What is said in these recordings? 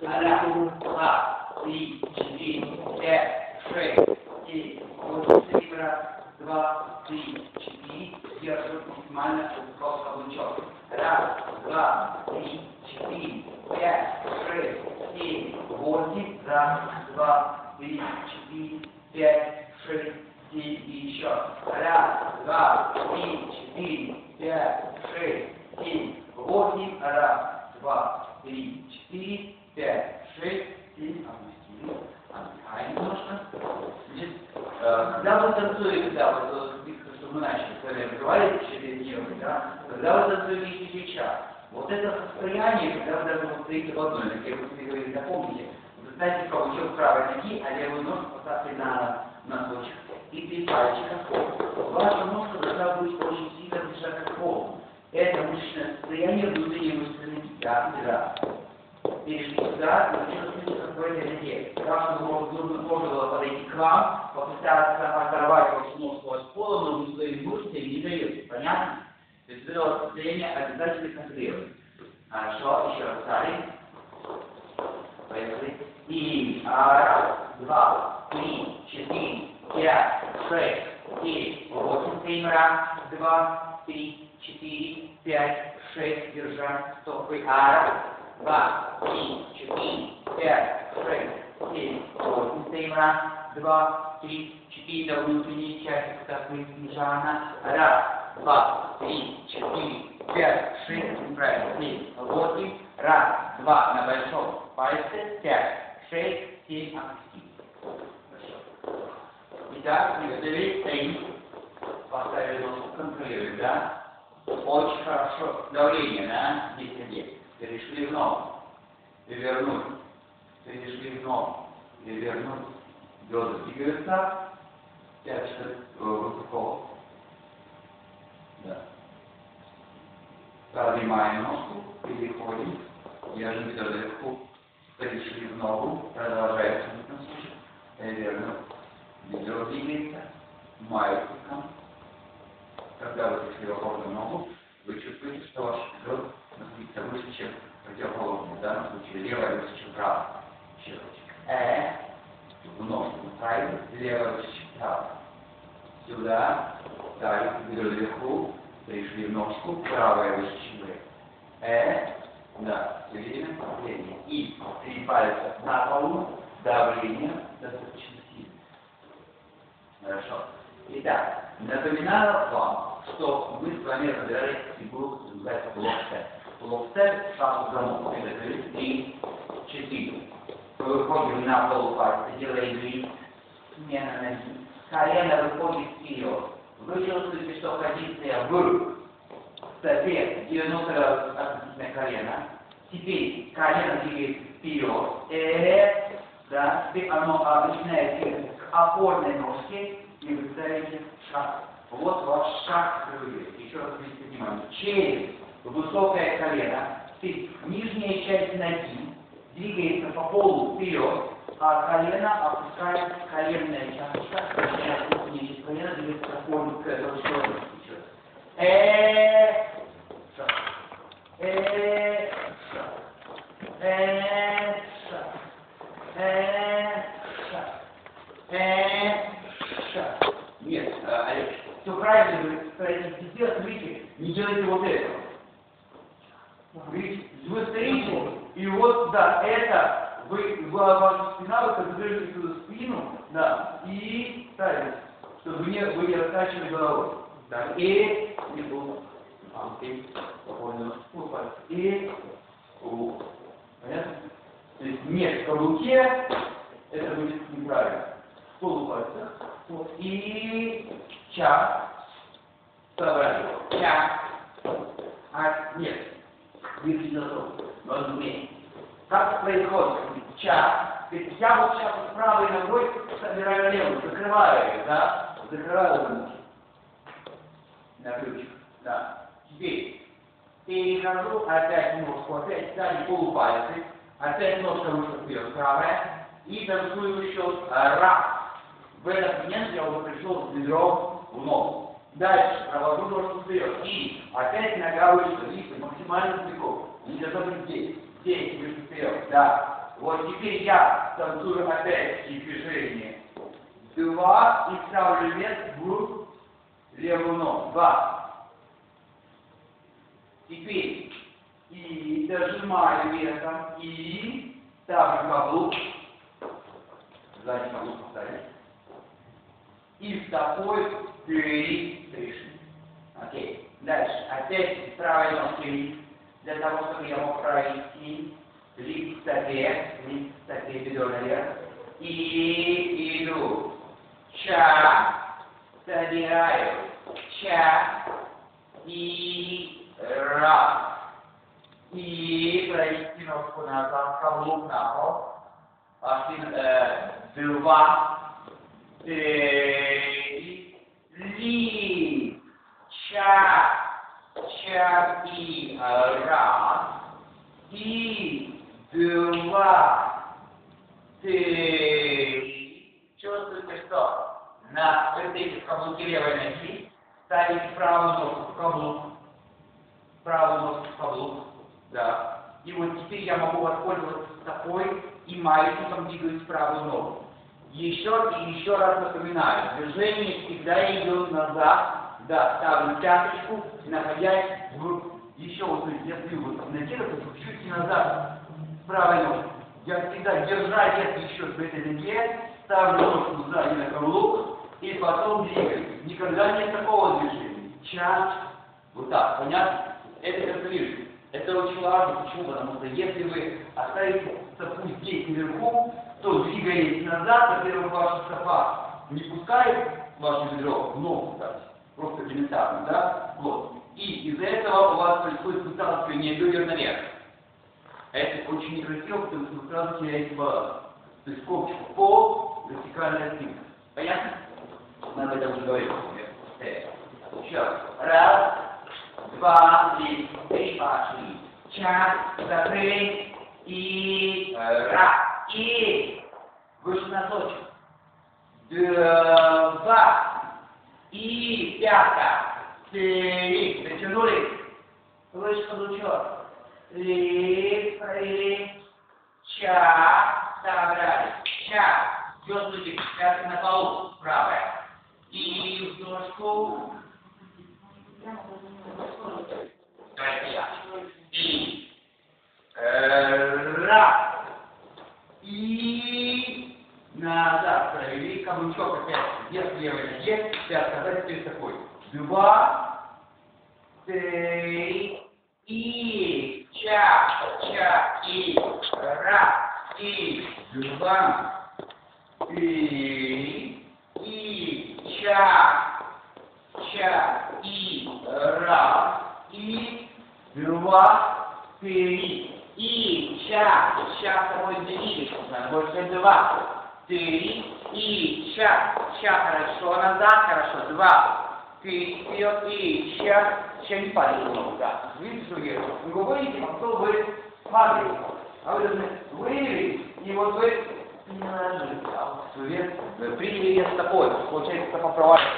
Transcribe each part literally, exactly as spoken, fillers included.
Раз, два, три, четыре, пять, шесть, семь, восемь. Раз, два, три, четыре. Держим максимально высоко каблучок. Раз, два, три, четыре, пять, шесть, семь, восемь. Раз, два, три, четыре, пять, шесть, семь. И еще. Раз, два, три, четыре, пять, шесть, семь, восемь. Раз, два, три, четыре, пять, шесть, семь. Опустили. Отдыхаем немножко. Значит, э, когда вы танцуете, да, вот, что мы начали с вами говорить, через нее, да, когда вы танцуете свеча, вот это состояние, когда вы даже вот стоите в одной ноге, вы себе говорили, запомните, вы ставите каблучок правой ноги, а левую ножку поставьте на носочек. И три пальчика. Ваша ножка должна быть очень сильно прижата к полу. Это мышечное состояние внутренней мышцы ноги. Да, да. Перешли сюда, и чувствуете, как в этой ноге. Так, чтобы можно, можно было подойти к вам, попытаться оторвать вашу ножку от пола, но вы своими мышцами не даете. Понятно? То есть это состояние обязательно контролируем. Хорошо, еще раз ставим. Поехали. И раз, два, три, четыре, пять, шесть, семь, восемь. Семь. Раз, два, три, четыре, пять, шесть. Держать. Стопы. Раз, два, три, четыре, пять, шесть, семь, восемь. Семь. Раз, два, три, четыре. До внутренней части стопы снижана. Раз, два, три, четыре, пять, шесть. Правильно. Семь, восемь. Раз, два. На большом пальце. Пять, шесть, семь. Опустить. Итак, приготовились, стоим, поставили носку, контролируем, да? Очень хорошо. Давление, да? Здесь где? Перешли в ногу, перевернули, перешли в ногу, перевернули. Бедра двигаются, пяточка высоко. Да. Поднимаем ножку, переходим, держим бедра легко, перешли в ногу, продолжаем носочек, перевернули. Бедро двигается, маятником. Когда вы пришли в опорную ногу, вы чувствуете, что ваш бедро находится выше, чем противоположный. В данном случае левая выше, чем правая. Еще раз. Э, в ногу направили, левая выше, чем правая. Сюда, далее, бедро вверху, пришли в ножку, правая выше, чем левая. Э, да, все видно, давление. И три пальца на полу, давление достаточно. Хорошо. Итак, напоминаю вам, что мы с вами разбирали фигуру, которая называется плоф-степ. Плоф-степ, шаг в замок. Это три, четыре. Выходим на полупальцы, делаем лист, смена ноги. Колено выходит вперед. Вы чувствуете, что позиция в стопе девяносто градусов относительно колена. Теперь колено двигается вперед. Э, да, теперь оно обращается к опорной ножке, и вы ставите шаг. Вот ваш шаг крыльев. Еще раз обратите внимание. Через высокое колено, теперь нижняя часть ноги двигается по полу вперед, а колено опускается, коленная чашечка, нижняя часть колена двигается по полу к этому сторону. Еще раз. Э, шаг. Э, шаг. Э, шаг. Э, шаг. Э, шаг. Нет, Олег, все правильно вы стараетесь сделать, видите, не делайте вот это. Видите, вы стоите, и вот, да, это, вы, ваша спина, вы концентрируете свою спину, да, и ставите, чтобы не, вы не раскачивали головой. Так, и, не буду, а, окей, спокойно, и, у, понятно? То есть нет в каблуке, это будет неправильно. В полупальцах. Вот. И ча. Собрали. Ча. А нет. Двигайте на руку. Разумеется. Как происходит? Ча. Ведь я вот сейчас с правой ногой собираю левую, закрываю ее, да? Закрываю руки. На ключик. Да. Теперь перехожу, опять ножку, опять ставлю полупальцы. Опять ножка вышла вперед, правая, и танцую еще раз. В этот момент я уже пришел с бедром в ногу. Дальше провожу ножку вперед. И опять нога вышла, видите, максимально далеко. Не должно быть здесь. Здесь выше вперед. Да. Вот теперь я танцую опять-таки движение. Два, и ставлю вес в левую ногу. Два. Теперь и дожимаю весом, и ставлю каблук. Сзади каблук поставить. И стопой впереди пришли. Окей. Дальше. Опять правой ножкой для того, чтобы я мог пройти. Лип в стопе, лип в стопе, бедро наверх. И иду. Ча. Собираю. Ча. И раз. И пройти ножку назад, каблук на пол. Пошли э, два. Три. Ли. Ча. Ча. И раз. И два, три. Чувствуете, что на вот эти каблуки левой ноги ставите правую ногу в каблук, правую ногу в каблук, да. И вот теперь я могу воспользоваться стопой и маятником двигать правую ногу. Еще и еще раз напоминаю, движение всегда идет назад, да, ставлю пяточку, находясь в еще вот если вот накидывать, чуть назад с правой ногой. Я всегда, держа вес еще в этой ноге, ставлю ножку сзади на каблук и потом двигаюсь. Никогда нет такого движения. Час. Вот так, понятно? Это как вижу. Это очень важно. Почему? Потому что если вы оставите стопу здесь наверху, то двигаетесь назад, во-первых, ваша стопа не пускает ваше бедро в ногу, кстати. Просто элементарно, да? Вот. И из-за этого у вас происходит выталкивание бедер наверх. Это очень некрасиво, потому что вы сразу теряете баланс. То есть копчик в пол, вертикальная спинка. Понятно? Надо это уже говорить. Сейчас. Раз, два, три, три, пошли. Час, закрыть. И раз. И выше носочек. Два. И пятка. Три. Дотянули. Выше каблучок. Три. Три. Ча. Собрали. Ча. Чувствуйте, пятка на полу. Правая. И в ножку. Давайте я. И. Раз. И. Назад провели. Каблучок опять. Вверх левой ноге. Пятка. Давайте теперь такой. Два. Три. И. Ча. Ча. И. Раз. И. Два. Три. И. Ча. Ча. И. Раз. И. Два. Три. И. Ча. Ча. С тобой двигайся. Больше два. Три. И. Ча. Ча. Хорошо. Назад. Хорошо. Два. Три. Вперед. И. Ча. Ча. Не падай немного. Да. Видите, что я делаю? Вы говорите, а кто вы смотрите. А вы должны выявить. И вот вы не наложили. А вот вес. Вы приняли вес стопой. Получается, стопа проваливается.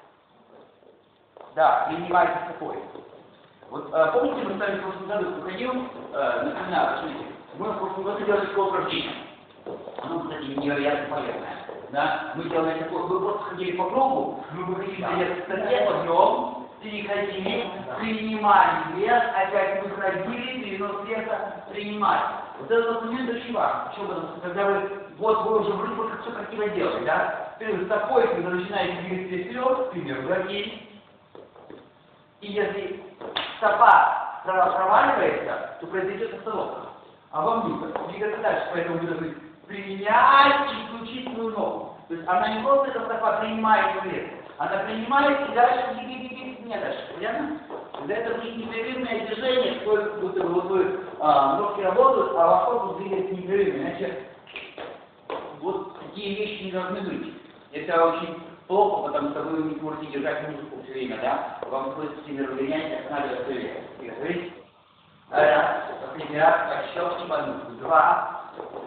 Да. Принимайте стопой. Вот э, помните, мы с вами в прошлом году проходил, э, напоминаю, смотрите, мы в прошлом году делали такое упражнение. Оно, кстати, невероятно полезное. Да? Мы делали такое, вы просто ходили по кругу, мы выходили на вес в стопе, подъем, переходили, принимали вес, опять выходили, перенос веса, принимали. Вот этот момент очень важен. Почему? Потому что когда вы, вот вы уже вроде бы как все красиво делаете, да? Теперь вы стопой, когда начинаете двигаться вперед, к примеру, враги. И если стопа проваливается, то произойдет остановка. А вам нужно двигаться дальше, поэтому вы должны применять исключительную ногу. То есть она не просто эта стопа принимает вес, она принимает и дальше двигается не дальше. Понятно? Для этого будет непрерывное движение, сколько будто бы вот вы а, ножки работают, а ваш корпус двигается непрерывно. Иначе вот такие вещи не должны быть. Это очень плохо, потому что вы не можете держать музыку все время, да? Вам приходится сильно разгонять, как надо все время. Говорите? Раз, последний раз, отщелкни по носу. Два,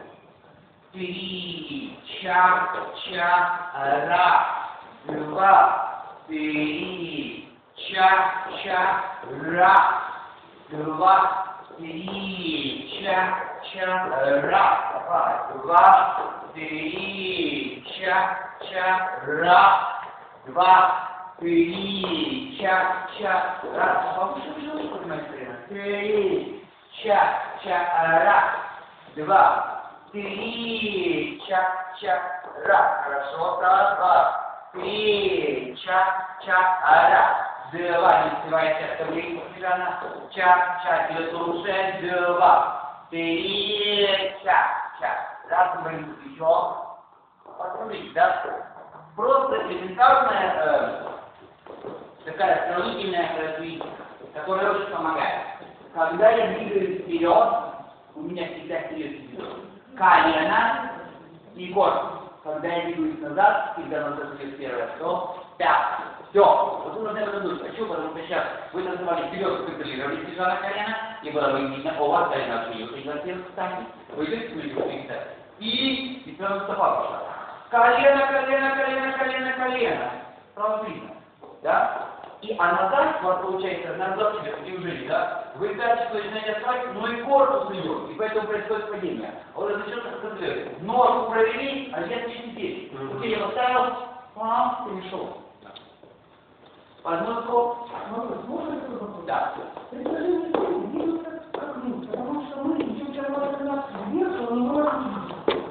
три, ча, ча, раз, два, три, ча, ча, раз, два, три, ча, ча, раз. Давай. Два, три, ча, ча, раз. Два, три, ча, ча, раз. Повыше, выше, выше, поднимай колено. Три, ча, ча, раз. Два, три, ча, ча, раз. Хорошо. Раз, два, три, ча, ча, раз. Два, не успевайте оставление постоянно. Ча, ча, идет лучше. Два, три, ча, ча. Раз, говорим, плечо. Посмотрите, да? Просто элементарная э, такая сравнительная характеристика, которая очень помогает. Когда я двигаюсь вперед, у меня всегда вперед колено и корпус. Когда я двигаюсь назад, всегда назад идет первое, что? Пятка. Все. Вот вы должны это думать. Почему? Потому что сейчас вы называли вперед, контролировали снижа на колено, и было бы видно, у вас колено отвинется, и затем встанет. Вы идете вперед, и, и сразу стопа пошла. Колено, колено, колено, колено, колено. Сразу видно. Да? И а назад, у вас получается, назад идет неужели, да? Вы дальше начинаете отстать, но и корпус идет, и поэтому происходит падение. А вот это что-то концентрирует. Ножку провели, а я не здесь. Окей, я поставил, пам, перешел. Подножку, ну, да. Предложение двигаться как мы, потому что мы идем червоно нас вверх, но не можем.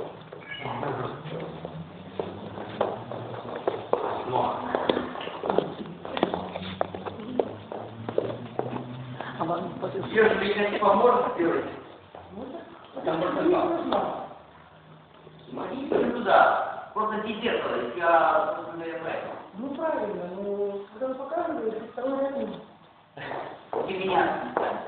Если меня не поможет сделать, потому что смотрите туда, просто не зеркало, я просто наверное. Ну правильно, но когда вы показываете, второй раз. И меня.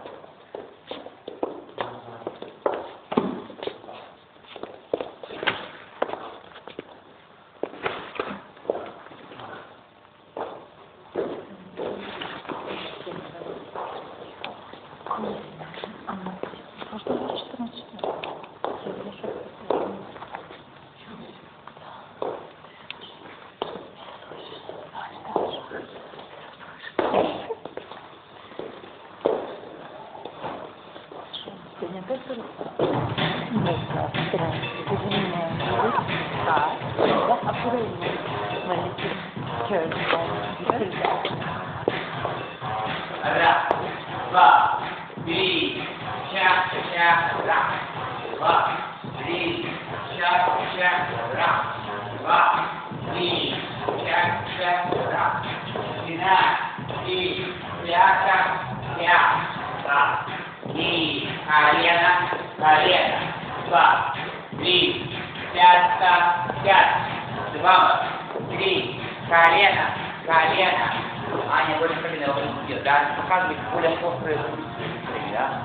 Раз, два, три, ча, ча, раз. Два, три, ча, ча, раз. Два, три, ча, ча, раз. Спина, три, пятка, пять. Раз, три, колено, колено. Два, три, пятка, пять. Два, три, колено, колено. Аня, больше колено выпустил, да? Показывает более острые выпустили, да?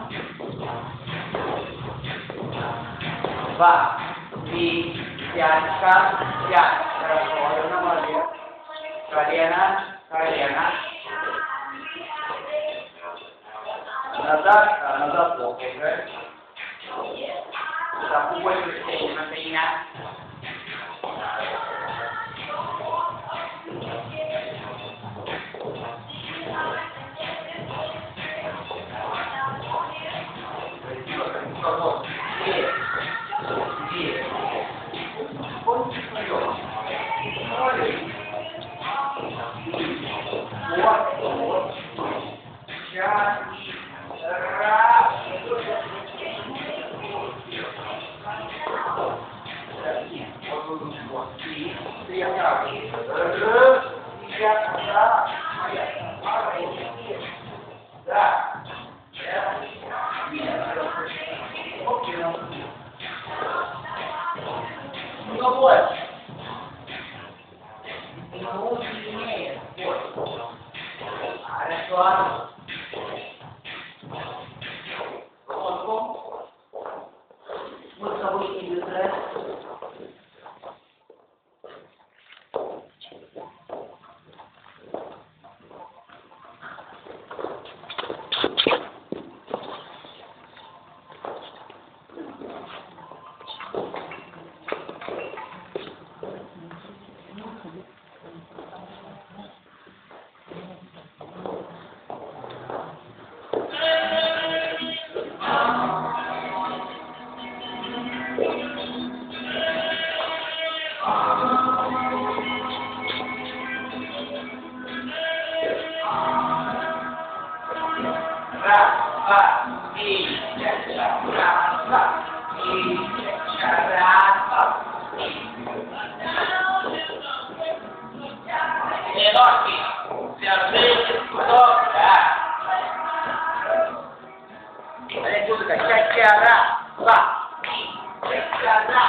Два, три, пятка, пять. Хорошо, это молодец. Колено, колено. Назад, а назад плохо играет. Так, больше растения на колено. Ну вот. Ну, сильнее. Хорошо. Руку. Мы с тобой не быстро. Раз, два, три, четыре, раз, два, три, четыре, раз, два. И ножки. Держите, стоп, да. Смотрите, музыка. Четыре, раз, два, три, четыре, раз.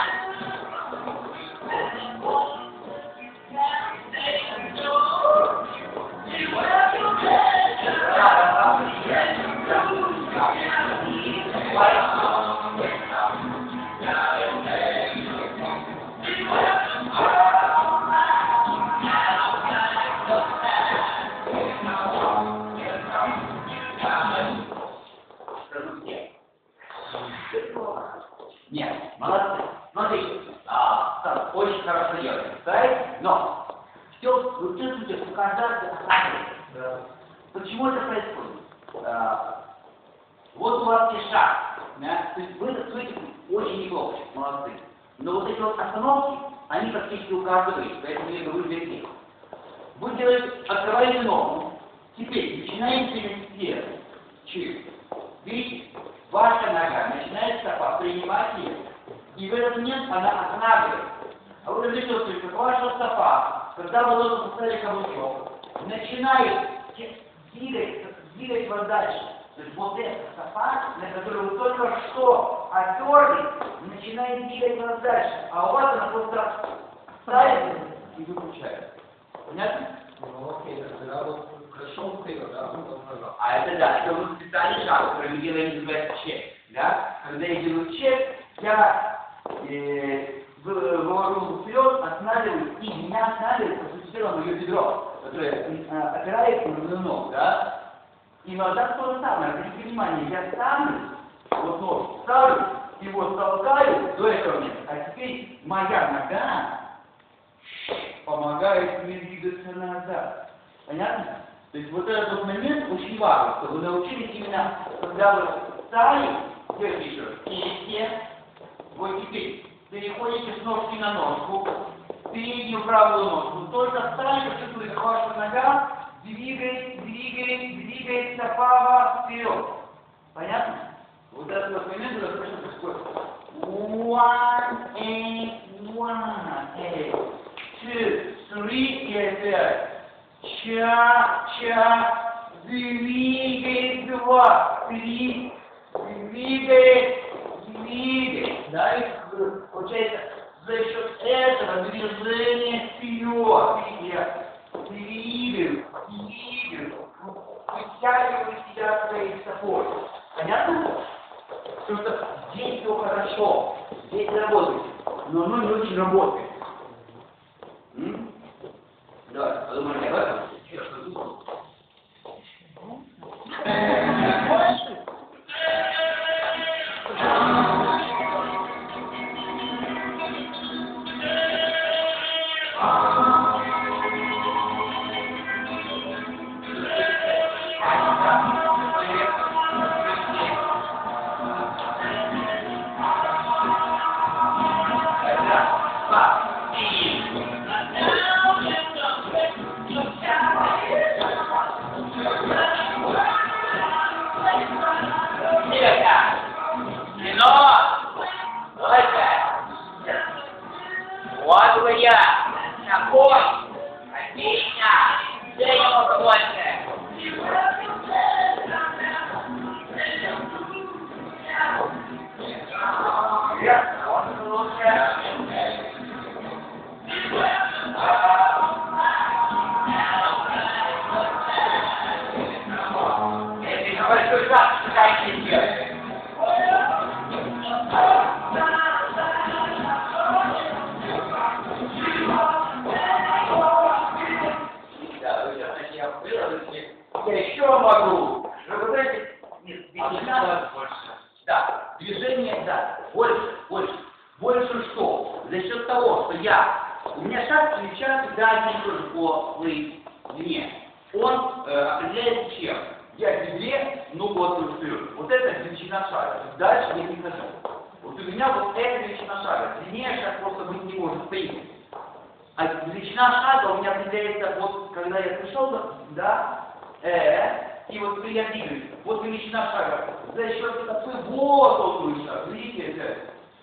Нет, молодцы. Смотрите, а, так, очень хорошо делаете, да? Но все, вы чувствуете, у каждого осознание. Да. Почему это происходит? А, вот у вас есть шаг, да? То есть вы стоите очень неплохо, молодцы. Но вот эти вот остановки, они практически у каждого есть, поэтому я говорю для всех. Вы делаете, открываете ногу, теперь начинаете вверх, чуть. Видите? Ваша нога начинает стопа принимать вес. И в этот момент она останавливается. А вы чувствуете, как ваша стопа, когда вы ложите поставили каблучок, начинает двигать, двигать вас дальше. То есть вот эта стопа, на которую вы только что оперлись, начинает двигать вас дальше. А у вас она просто ставит и выключает. Понятно? Ну окей, тогда вот хорошо вперед, да? А это да, это вот специальный шаг, который мы делаем, называется чек. Да? Когда я делаю чек, я э, вывожу вперед, останавливаюсь, и меня останавливает по мое бедро, которое э, опирается на мою ногу, да? И иногда то же самое, обратите внимание, я ставлю, вот ногу ставлю, и вот толкаю до этого места, а теперь моя нога помогает мне двигаться назад. Понятно? То есть вот этот вот момент очень важен, чтобы вы научились именно, когда вы встали, делайте еще раз, сидите, вот теперь переходите с ножки на ножку, переднюю правую ножку, только встали, почувствуете, как ваша нога двигает, двигает, двигается вправо, вперед. Понятно? Вот этот вот момент, это точно происходит. One, eight, one, eight, two, three, и опять. Ча, ча, двигает два, три, двигает, двигает. Да, и получается, за счет этого движения вперед, я двигаю, двигаю, вытягиваю себя своей стопой. Понятно? Потому что здесь все хорошо, здесь работает, но оно не очень работает. М? Да, подумайте об этом. Вот я, такой, отлично, где его больше? Он лучше. Если большой шаг, как не делать? Я еще могу. Вы знаете, нет, движение, да, движение, да, больше, больше. Больше что? За счет того, что я, у меня шаг плеча всегда один тоже по своей длине. Он э, определяется чем? Я к бедре, ну вот вперед. Вот это величина шага. Дальше я не хожу. Вот у меня вот эта величина шага. Длиннее шаг просто быть не может, стоит. А величина шага у меня определяется, вот когда я пришел, да, э, и вот я двигаюсь. Вот величина шага. За счет такой вот он шаг. Видите это?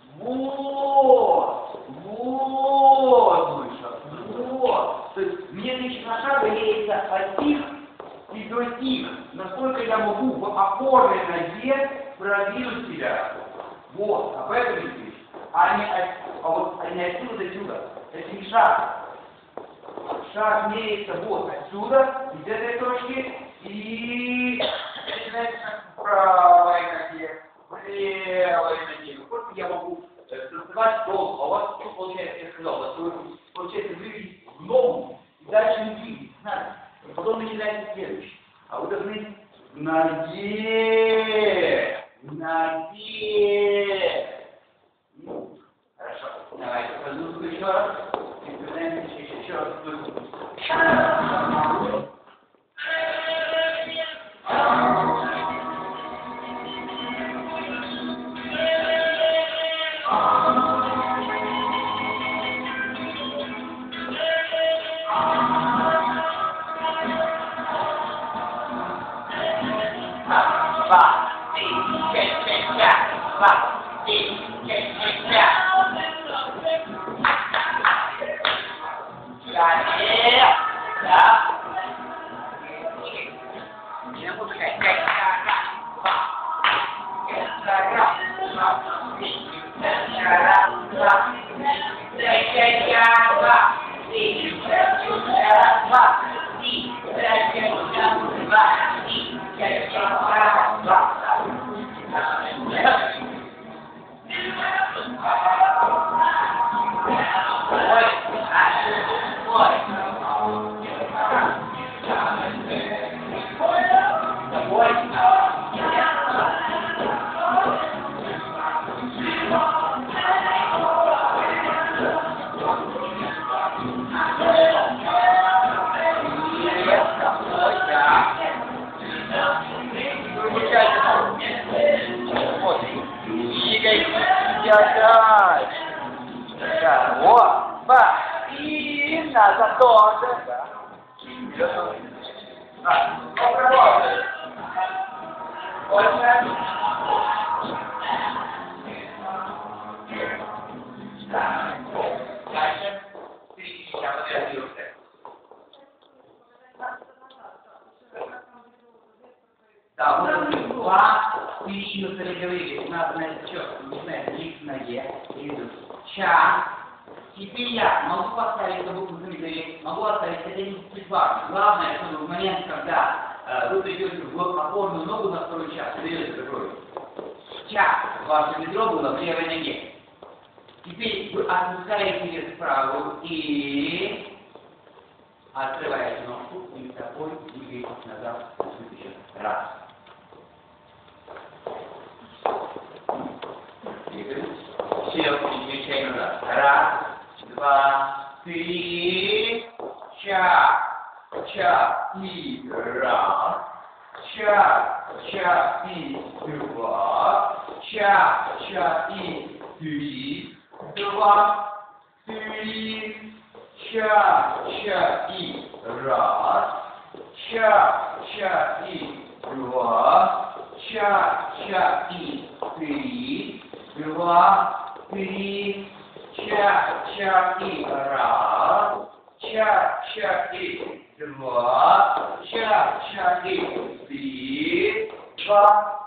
Вот. Вот мой шаг. Вот. То есть мне величина шага меряется от их и до их. Насколько я могу в опорной ноге продвинуть себя. Вот. Об этом речь. А не, от, а вот, а не отсюда до сюда. Это не шаг. Шаг меряется вот отсюда, из этой точки, и начинается в правой ноге, в левой ноге. Вот я могу танцевать долго, а у вас что получается, я сказал, что вы, получается, двигаетесь в ногу, и дальше не двигаетесь, знаете. Потом начинается следующий. А вы должны в ноге, в ноге. Ну, хорошо. Давайте продолжим еще раз. Еще раз. Да, вот два перечину говорили, у нас, знаете, что, не знаю, лик в ноге, идут. Ча. Теперь я могу поставить на букву говорили, могу оставить, это не важно. Главное, чтобы в момент, когда э, вы придете в опорную ногу на второй час, берете такой. Ча, ваше бедро было в левой ноге. Теперь вы отпускаете вес в правую и открываете ножку и такой двигаетесь назад. Раз. Сел, перемещаем назад. Раз, два, три, ча, ча и раз, ча, ча и два, ча, ча и три, два, три, ча, ча и раз, ча, ча и два, ча, ча и три, два, три, ча, ча и раз, ча, ча и два, ча, ча и три, два,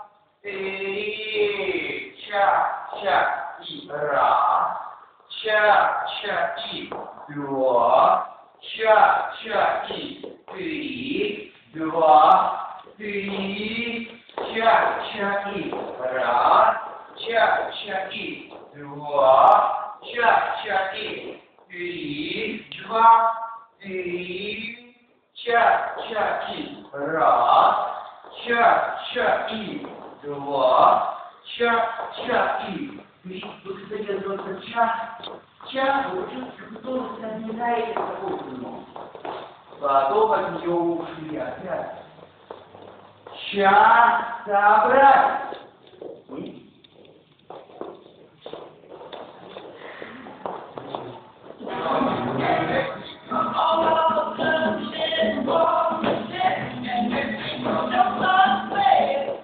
три, ча, ча и раз, ча, ча и два, ча, ча и три, два, три, ча, ча и раз, ча, ча и два, ча, ча и три, два, три, ча, ча и раз, ча, ча и два, ча, ча и три. Вы, кстати, просто ча, ча, вы чувствуете, кто не знаете, какой фильм. Потом от нее ушли опять. Ча, собрать. Oh,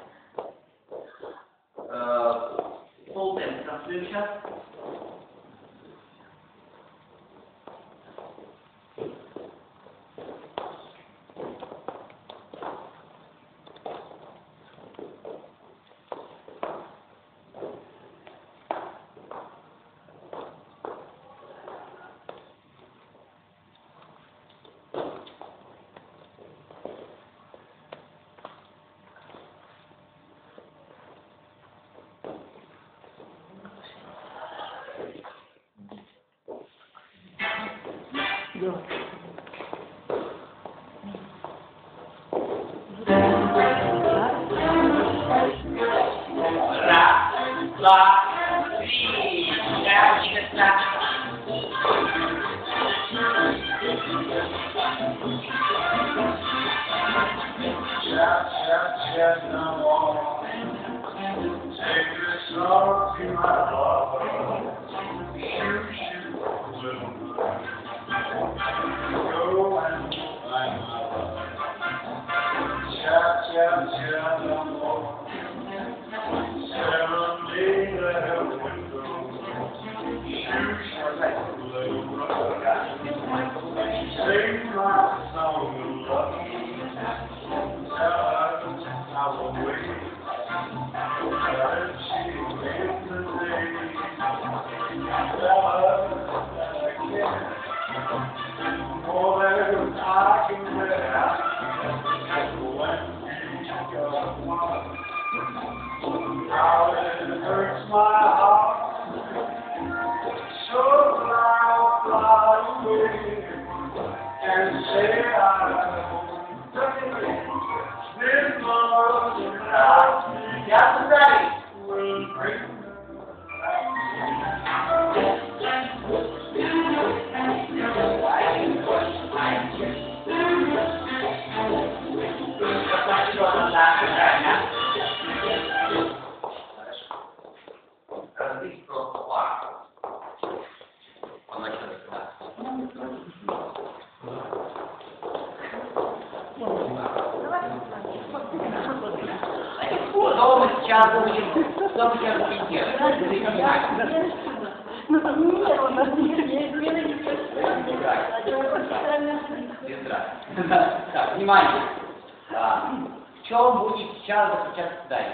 сейчас. Раз, два, три, четыре, пять. Sing my song of love, tell her I will wait, tell her she made the day, tell her that I care, more than I can bear, when we got one, how it hurts my heart, so fly, fly away. And say I this love without me. Yes, ready. Will bring Разбить просто пар. Поначалу, да. Что мы сейчас будем, что мы сейчас будем делать? Ну, нет, у нас есть Так, внимание. В чем будет сейчас заключаться задание?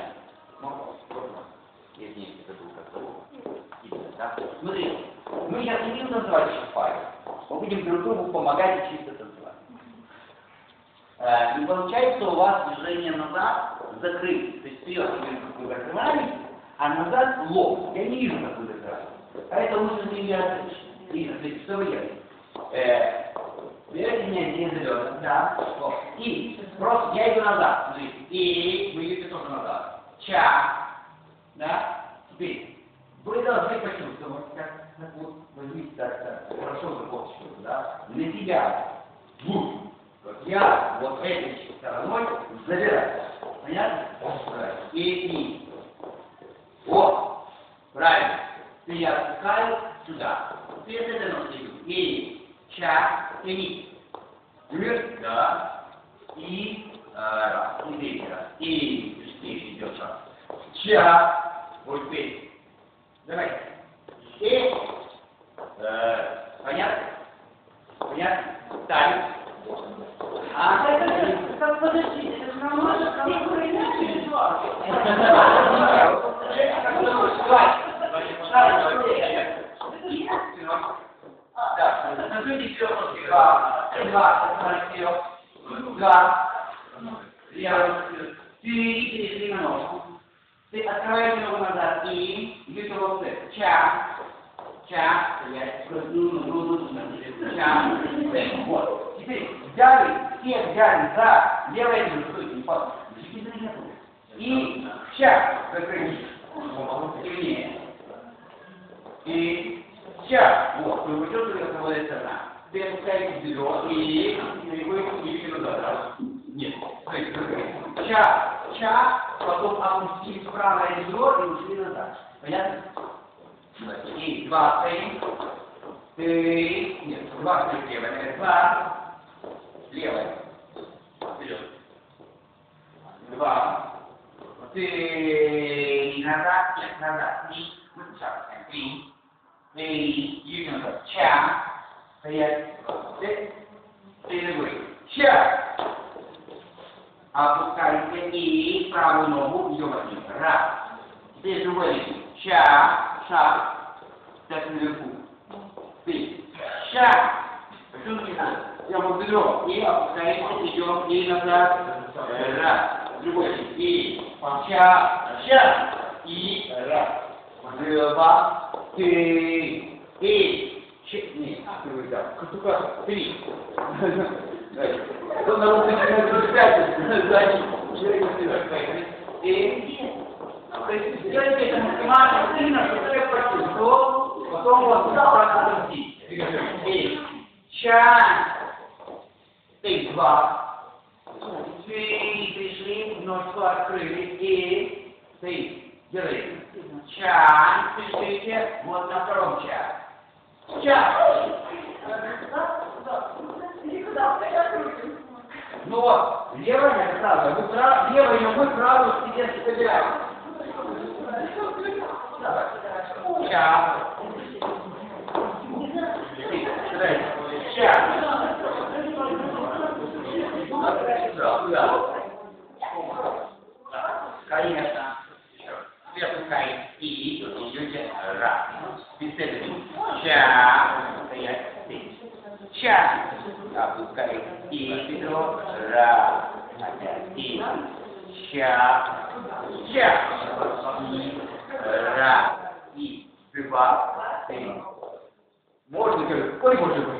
Если не забыл, как зовут. Да? Смотри, мы сейчас не будем танцевать шифай. Мы будем друг другу помогать чисто танцевать. И получается у вас движение назад закрыть. То есть вперед вы закрывались, а назад лоб. Я не вижу, как вы закрываете. Поэтому мы с ними отличны. Что вы делаете? Э, берете меня здесь зеленый, да, вот. И просто я иду назад, смотрите. И вы идете тоже назад. Ча, да. Теперь вы должны почувствовать, как, как вот возьмите так, так, хорошо закончили, да, на себя. Вот. Я вот этой стороной забираю. Понятно? И, и. Вот. Правильно. Теперь я опускаю сюда. Теперь с этой ножки иду. И. Ча. И. Вверх. Да. И. А, раз. И третий раз. И. Здесь идет раз. Ча. Вот теперь. Давайте. И. Э, понятно? Понятно? Ставим. А, как подождите, это нам можно или два? Да, скажите вперед, два, два, вперед, два, левый, три, три на ножку. Ты открываешь ногу назад и идешь в цель. Ча, ча, стоять, ча, вот. Теперь взяли, все взяли за левой рукой, не падай. И ча, закрыть, сильнее. И ча, вот, вы чувствуете, как свободная сторона. Теперь опускаете бедро и переходите еще назад. Нет, ча, ча, потом опустили правое бедро и ушли назад. Понятно? И два, три, три, нет, два, три, левое, два, левое, вперед, два, три, назад, нет, назад, и мы шаг, си, и южно ча, стоять, перегой, ча. Опускаемся и правую ногу идем от них. Раз. Теперь другой линии. Ша, ша. Сейчас наверху. Ты. Ша. Почему не надо? Я вот бедро. И опускаемся, идем и назад. Раз. Другой линии. И. Ша, ша. И. Раз. Два. Три. И. Четыре. Три. Кто народ начинает разбираться, сзади, и делайте это максимально сильно, чтобы человек почувствовал, потом у вас будет идти. И час, и два, три, пришли, ножку открыли, и ты, делай. Час, пишите, вот на втором час. Час. Ну вот, левая это правда. Вы прав, левой ногой правую себе собираем. Сейчас. Сейчас. Конечно. Все пускай. И идете раз. Беседуйте. Сейчас. Стоять. Сейчас. Опускай и бедро, раз, опять, и, ща, ща, и, раз, и, два, три. Можно говорить? Ой, может быть.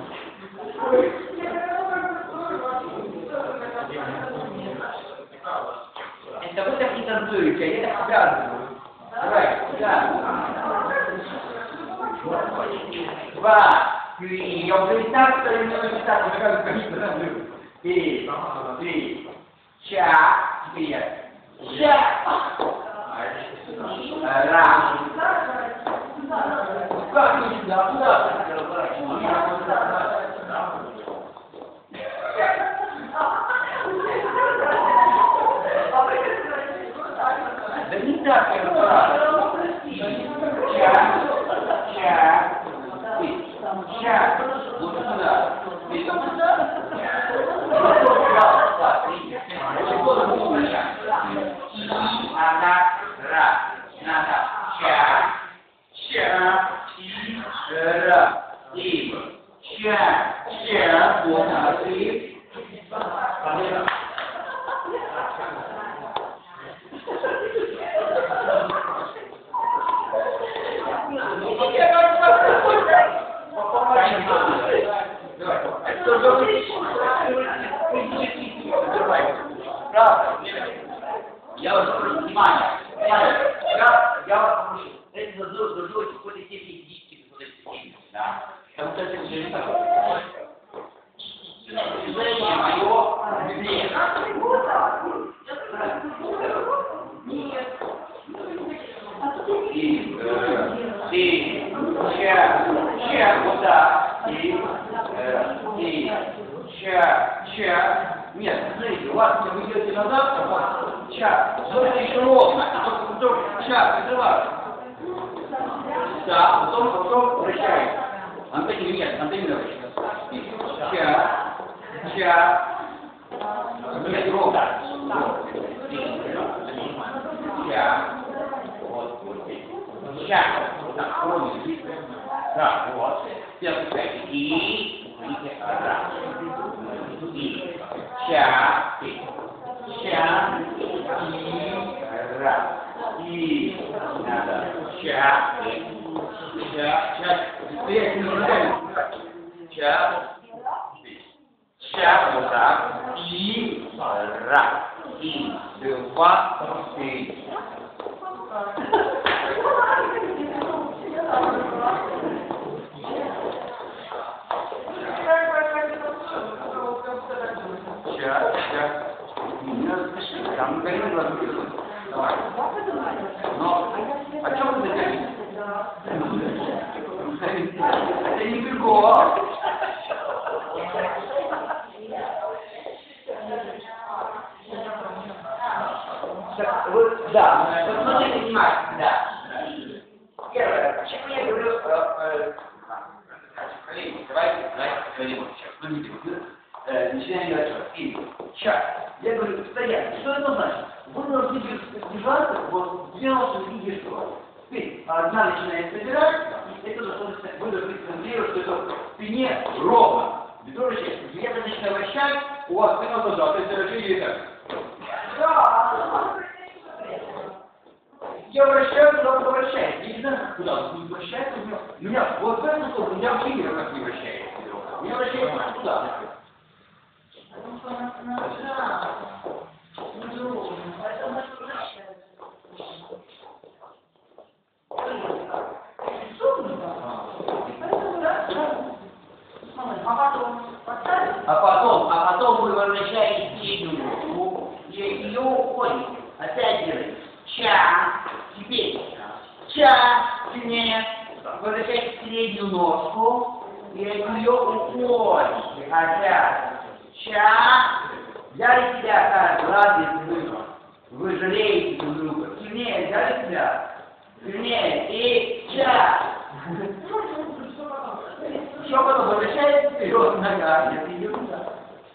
Это вы так не танцуете, а я так показываю. Давай, да. Два. И я уже и так, что я не могу читать, уже как конечно, разрыв. И, три, ща, теперь, ща, раз. Как не сюда, куда? Да не так, я разбираюсь. Ща, ща. Сейчас, вот сюда. Одна, раз, надо. Сейчас, сейчас, и раз, и сейчас, сейчас, вот надо, и я вас прошу внимание. Я, я вас прошу. Это должно быть в какой-то степени физически, в какой-то степени. Да. Потому что это уже не такое. Движение мое, движение. И, э, и, ща, ща, вот так. И, э, и, ща, ща. Нет, смотрите, у вас, если вы идете назад, то вот, ща, зовите еще ровно, потом, ща, закрывайте. Да, потом, потом вращаете. Антонин, нет, Антонин, ща, ща, нет, ровно. Ща, вот, вот здесь. Ща, вот так, ровно. Да, вот. Все опускайте. И, видите, раз. И, ща, и, ща, и, раз. И, надо, ща, и, ща, ща. Стоять не ногами. Ща, и, ща, вот так. И, раз. И, два, три. Сейчас, сейчас. Не разреши. Там горит разреши. Давай. Но, о чем вы говорите? Это не прикол. Да, посмотрите внимательно, да. Первое, почему я говорю девяносто видишь что? Теперь одна начинает собирать, и это достаточно, вы должны контролировать, что это в спине ровно. Бедро вращается. Если я начинаю вращать, у вас спина туда, то есть вращение это. Да. Я вращаю, туда он вращается. Я не знаю, куда он будет вращаться. У меня, у меня вот в эту сторону, у меня вообще никак не вращается. У меня вращается туда. Потому что она нажала. Неудобно. Поэтому она возвращается. А потом поставить? А потом, а потом вы возвращаете переднюю ножку, и ее уходите. Опять делаете. Ча. Теперь. Ча. Сильнее. Возвращаете переднюю ножку, и ее уходите. Опять. Ча. Взяли себя как разные вы, вы жалеете друг друга. Сильнее взяли себя. Сильнее. И ча. Еще потом возвращается вперед нога, это ерунда.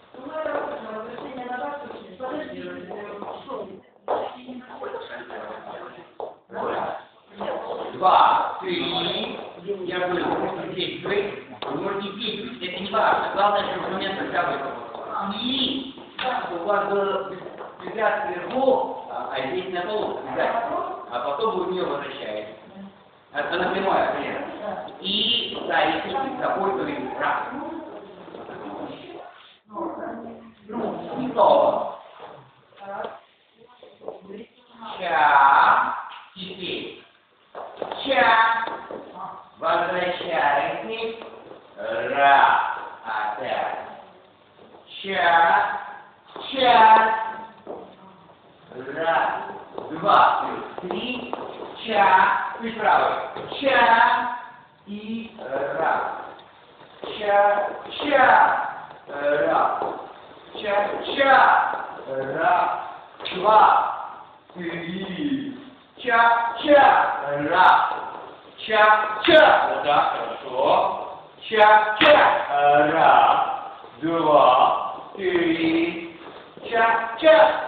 Два, три, я говорю, вы можете здесь быть, вы можете здесь быть, это не важно. Главное, что инструмент хотя бы и у вас было взгляд сверху, а здесь на полу взгляд, а потом вы в нее возвращаетесь. Это напрямую пример. И ставите какой-то вид. Раз. И снова. Ча. Теперь. Ча. Возвращаетесь. Раз. Опять. Ча. Ча. Раз. Два. Три. Ча. И правой. Ча. И раз. Ча. Ча. Раз. Ча. Ча. Раз. Два. Три. Ча. Ча. Раз. Ча. Ча. Да, хорошо. Ча. Ча. Раз. Два. Три. Ча. Ча.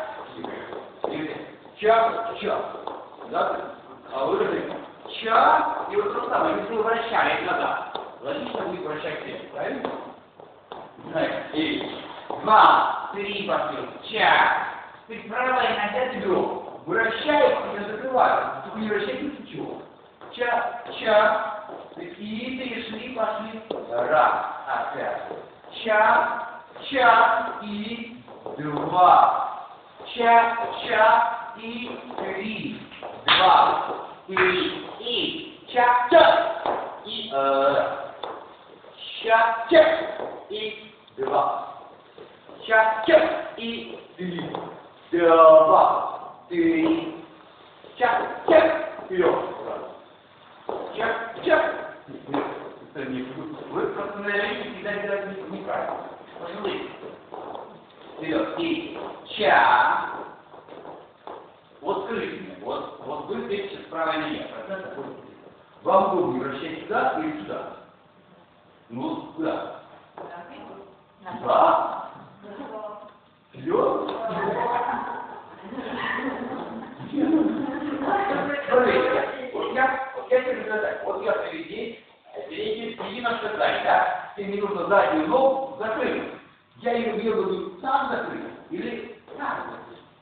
Ча. Ча. Да? А вы говорите, ча, и вот то самое, если вы вращаете назад, логично будет вращать вверх, правильно? И два, три пошли, ча, теперь правая нога бедро, вращаете, не закрываете, только не вращайте ничего. Ча, ча, такие перешли, пошли, раз, опять, ча, ча, и два, ча, ча, и три. Два, три, и ча, ча, и э, ча, ча, и два, ча, ча, и три, два, три, ча, ча, вперед, ча, ча, это не вы просто наверное всегда делаете неправильно, пошли, вперед, и ча. Вот скажите мне, вот, вот вы стоите с правой ноге, процесс такой. Вам удобнее вращать сюда или сюда? Ну, куда? Да? Вперед? Смотрите, вот я, вот я тебе говорю так, вот я стою здесь, передняя середина шагать, да? Тебе мне нужно заднюю ногу закрыть. Я ее делаю сам закрыть или сам закрыть?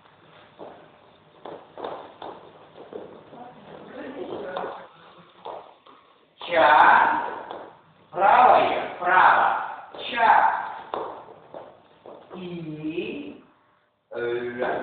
Ча, правая, право, ча, и раз,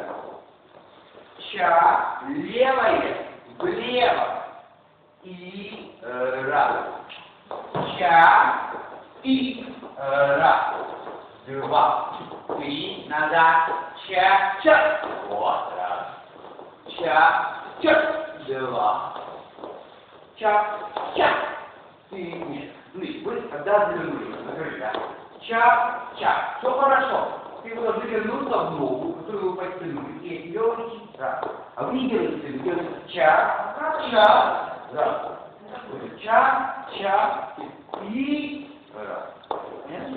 ча, левая, влево, и раз, ча, и раз, два, три, назад, ча, ча, вот, раз, ча, ча, два, ча, ча. Ты нет. Ну, вы когда завернули, закрыли, да? Ча, ча. Все хорошо. Ты должны вернуться в ногу, которую вы подтянули, и от нее уйти. Да. А вы не делаете, вы делаете ча, ча, раз. Ча, ча, и раз. Нет?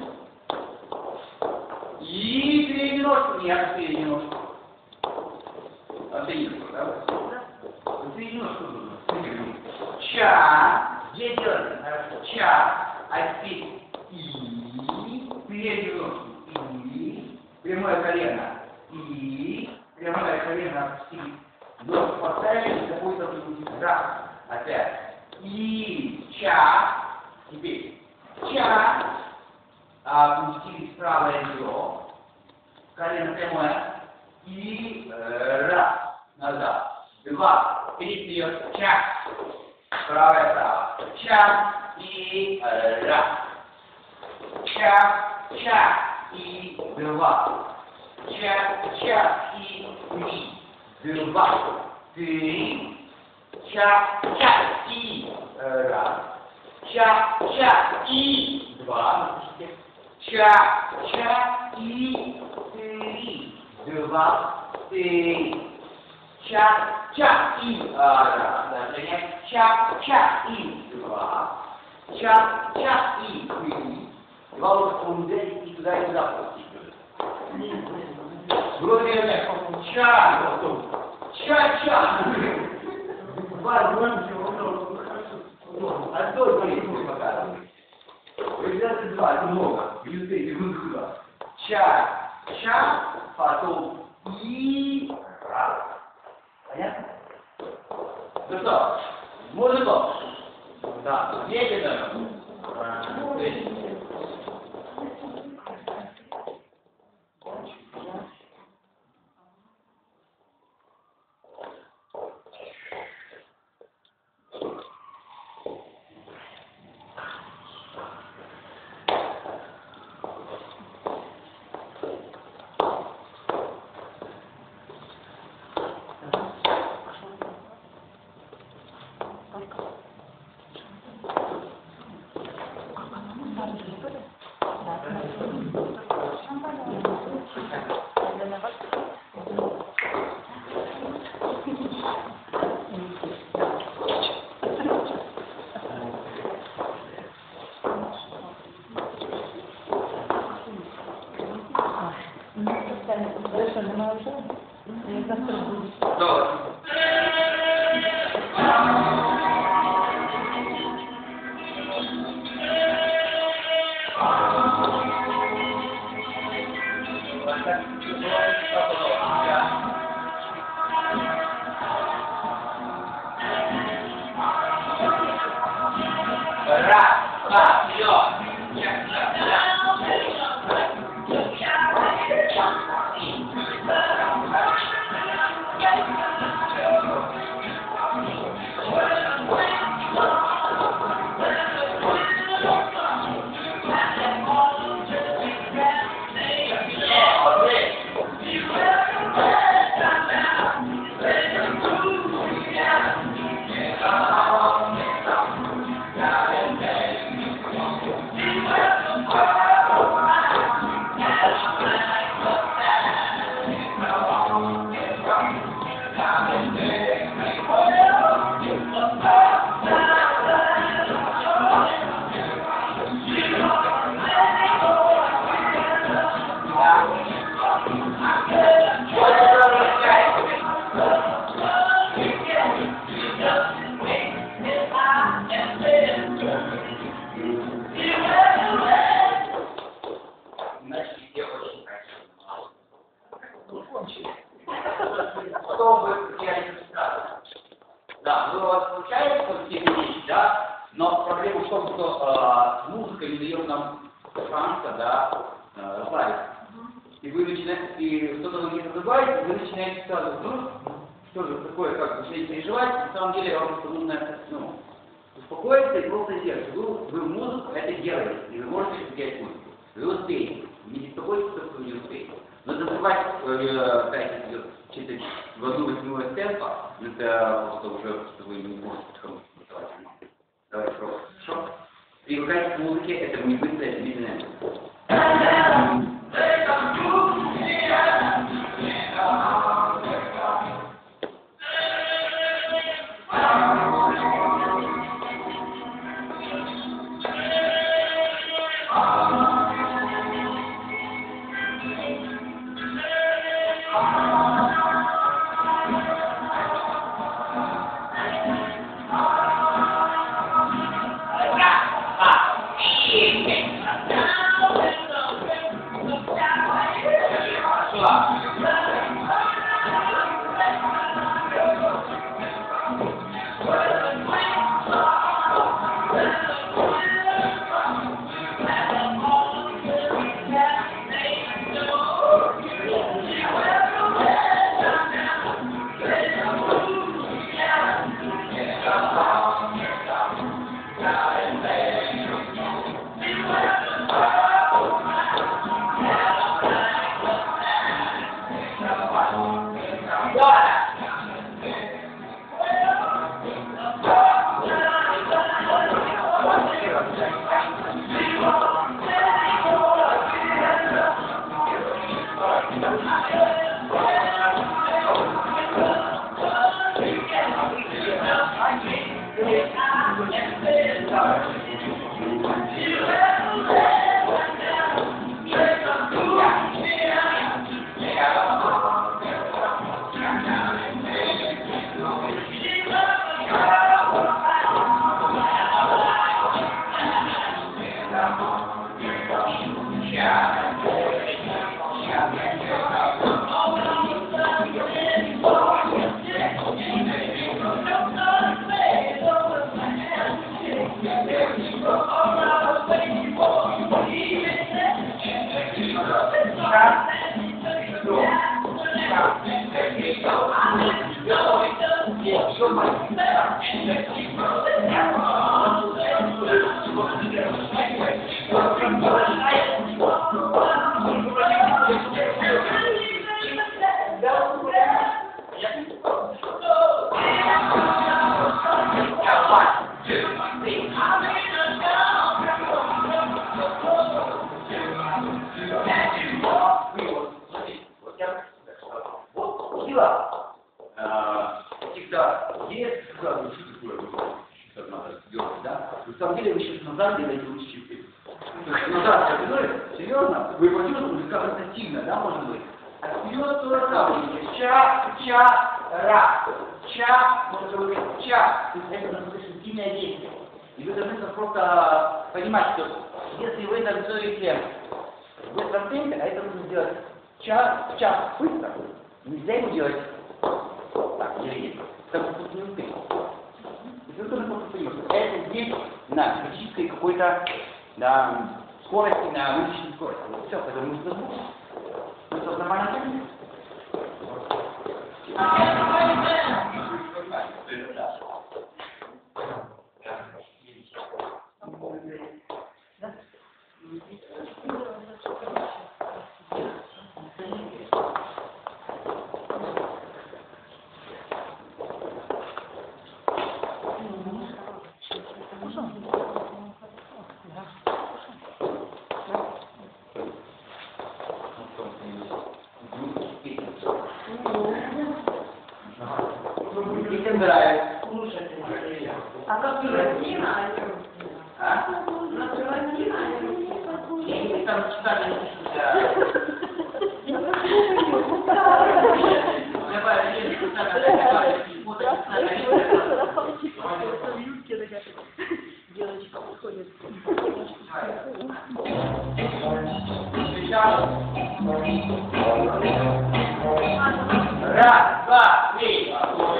И переднюю ножку. Нет, переднюю ножку. А ты не да? соединено что нужно? Ча. Где делать? Хорошо. Ча. А теперь и. Переднюю ножку. И. Прямое колено. И. Прямое колено опустили. Ножку поставили, какой-то раз. Опять. И. Ча. Теперь. Ча. Опустились правое бедро. Колено прямое. И раз. Назад. Два. Вперед вперед. Ча. Правое право. Ча. И раз. Ча. Ча. И два. Ча. Ча. И три. Два. Три. Ча. Ча. И раз. Ча. Ча. И два. Ча. Ча. И три. Два. Три. Ча, ча и раз, движение, ча, ча и два, ча, ча и три. Два ложка взять и туда и туда пустить. Вроде ча, ча, ча. Два громче, а то полезно показывает. Вы два, это много. Видите, туда. Ча, ча, потом и раз. Понятно? Ну что, музыку? Да, медленно. Потом вы потеряли концентрацию. Да, ну у вас получается вот такие вещи, да, но проблема в том, что э, музыка не дает нам шанса, да, э, расслабиться. И вы начинаете, и что-то вы не забываете, вы начинаете сразу вдруг, что же такое, как начинаете переживать, на самом деле вам просто нужно, ну, успокоиться и просто делать. Вы, вы музыку это делаете, и вы можете делать музыку. Вы успеете. Не беспокойтесь, что вы не успеете. Но забывать, э, опять идет читать в одну восьмую темпа, это просто уже, что вы не можете хорошо готовать. Давайте просто. Хорошо? Привыкайте к музыке, это не быстро, это медленно. На самом деле вы сейчас назад делаете учитель. Назад спиной, серьезно, вы его чувствуете как интенсивно, да, может быть? А вперед то же самое. Ча, ча, ра. Ча, может быть, ча. То есть это достаточно сильное действие. И вы должны просто понимать, что если вы танцуете в быстром темпе, а это нужно сделать ча, ча, быстро, нельзя его делать так, или так, тут не успеет. Вы тоже просто понимаете, что это здесь на физической какой-то да, скорости, на мышечной скорости. Вот все, когда мы забудем. Ну что, нормально понимаете? Всем нравится. А как Буратино? А? На Буратино? Я не там читали, не пишут. Девочка подходит. Раз, два, три.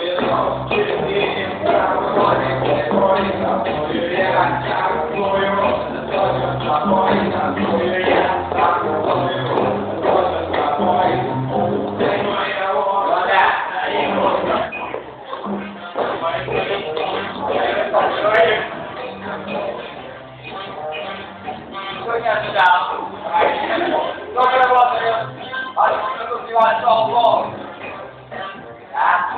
Сегодня ожидал. Только работаю. А что тут делать? Что да?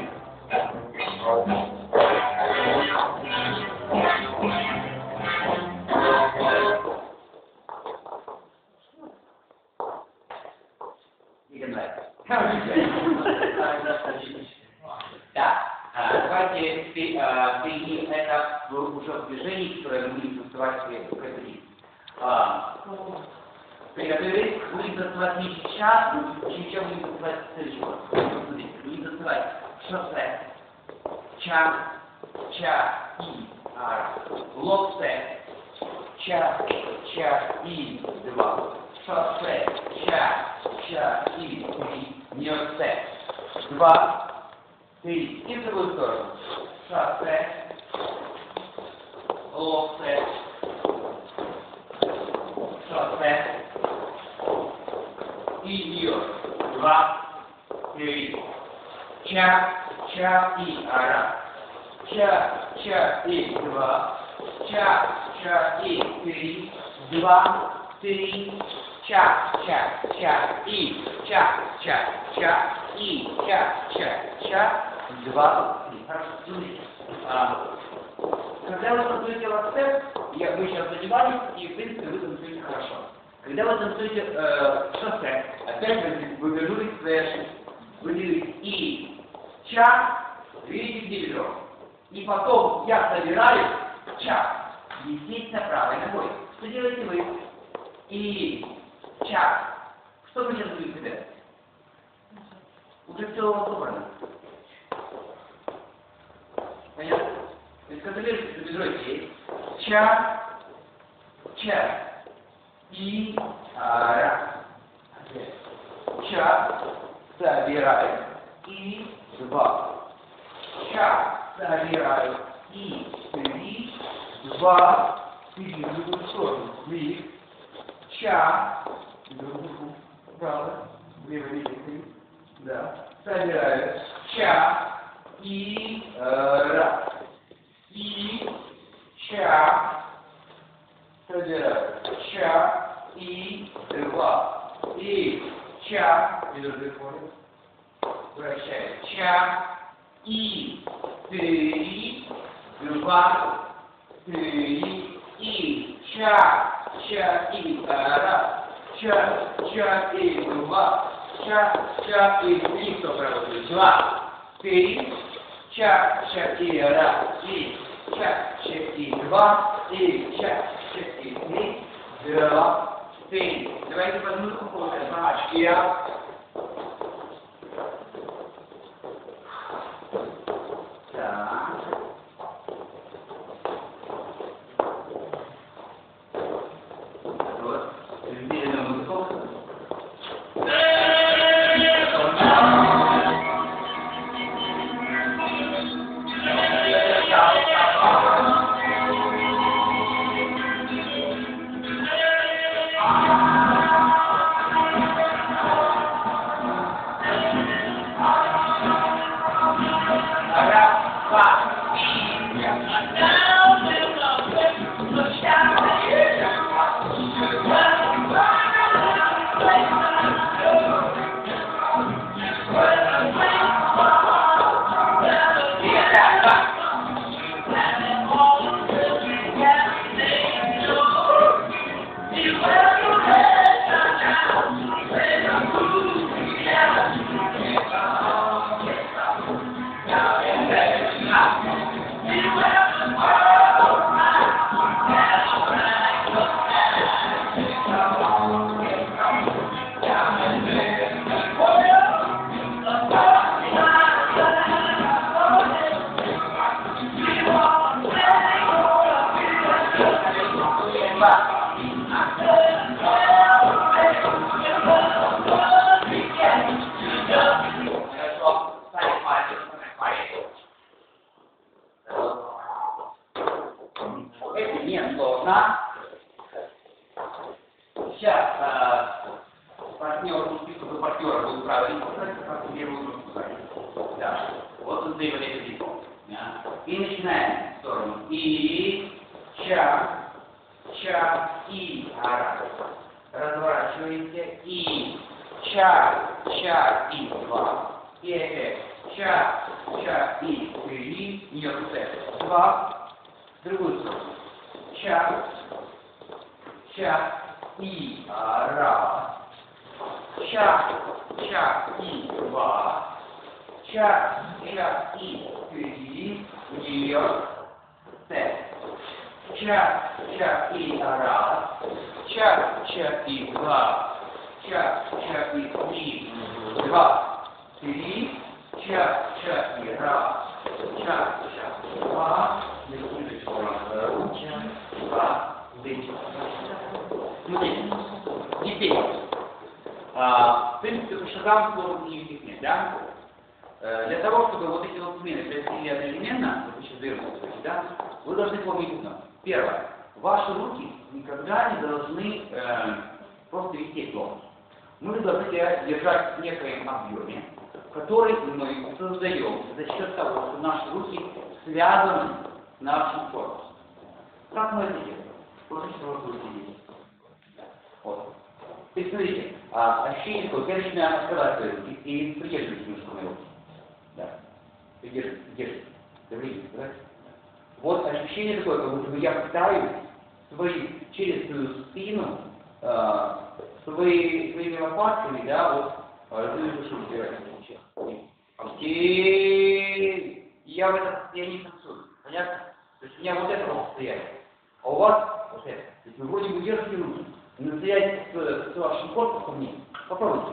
Мне нравится. Да. Давайте перейдем это уже в движении, которое мы будем танцевать в категории. Приготовились, будем танцевать не сейчас, но сейчас будем танцевать следующего. Будем танцевать шоссе, ча, ча, и, ара, локсе, ча, ча, и, два, шоссе, ча, ча, и, три, нёсе, два, три, и в другую сторону, шоссе, локсе, шоссе, и ее. Два, три. Ча, ча, и ара. Ча, ча, и два. Ча, ча, и три. Два, три. Ча, ча, ча, и. Ча, ча, ча, и. Ча, ча, ча. Два, три. Хорошо, смотрите. Когда вы танцуете лапстеп, я вы сейчас занимались, и в принципе вы танцуете хорошо. Когда вы танцуете э, шоссе, опять же вы вернулись флеш, вы делаете и ча, видите где бедро. И потом я собираю ча, естественно правой ногой. Что делаете вы? И ча. Что вы сейчас будете делать? Уже все у вас собрано. Понятно? То есть контролируйте, что бедро есть. Ча, ча. И ара. Ча, собираю. И два. Ча, собираю. И три. Два. Три. В другую сторону. Три. Ча. В другую руку. Право. Левый, левый. Да. Собираю. Ча. и, ра. И, ча, ча, и, два. И, ча, и другой формы. Вращает. Ча, и, три, два, три, и, ча, ча, и, ра. Ча, ча, и, два. Ча, ча, и, три, кто проводит? Два. Три, ча, ча, и, ра. И, ча, ча, и, два. И, ча, ча, и, три. Два, три. Давайте по одну руку получаем. Мамочки. Так. Вот. Разбили на музыку. Это не сложно. Сейчас э, партнер, чтобы партнера был правильно, как первую руку сказать. Да. Вот он заявляет язык. И начинаем в сторону. И, ча, ча, и, ара. Разворачиваемся. И, ча, ча, и, два. И опять. Ча, ча, и, три. Нет, два. В другую сторону. Ча, ча, и, ра. Ча, ча, и, два. Ча, ча, и, три. Вверх. Т. Ча, ча, и, ра. Ча, ча, и, два. Ча, ча, и, три. Два. Три. Ча, ча, и, ра. Ча, ча, два. Два, три. Смотрите, теперь, а, в принципе, по шагам сложных никаких нет, да? Э, для того, чтобы вот эти вот смены происходили одновременно, вот сейчас даем, да, вы должны помнить одно. Первое. Ваши руки никогда не должны э, просто висеть дома. Мы должны держать в некоем объеме, который мы создаем за счет того, что наши руки связаны с нашим корпусом. Как мы это делаем? Просто что вы будете делать. Вот. То есть, смотрите, а, ощущение такое, я начинаю открывать свои руки и придерживайте немножко мои руки. Да. Придерживайте, придерживайте. Давайте, давайте. Вот ощущение такое, как будто бы я пытаюсь свои, через свою спину, э, свои, своими лопатками, да, вот, раздвинуть душу, убирать. И я в этом состоянии танцую. Понятно? То есть у меня вот это вот состояние. А у вас вот это. То есть вы вроде бы держите руки. И настоять с, с вашим корпусом нет. Попробуйте.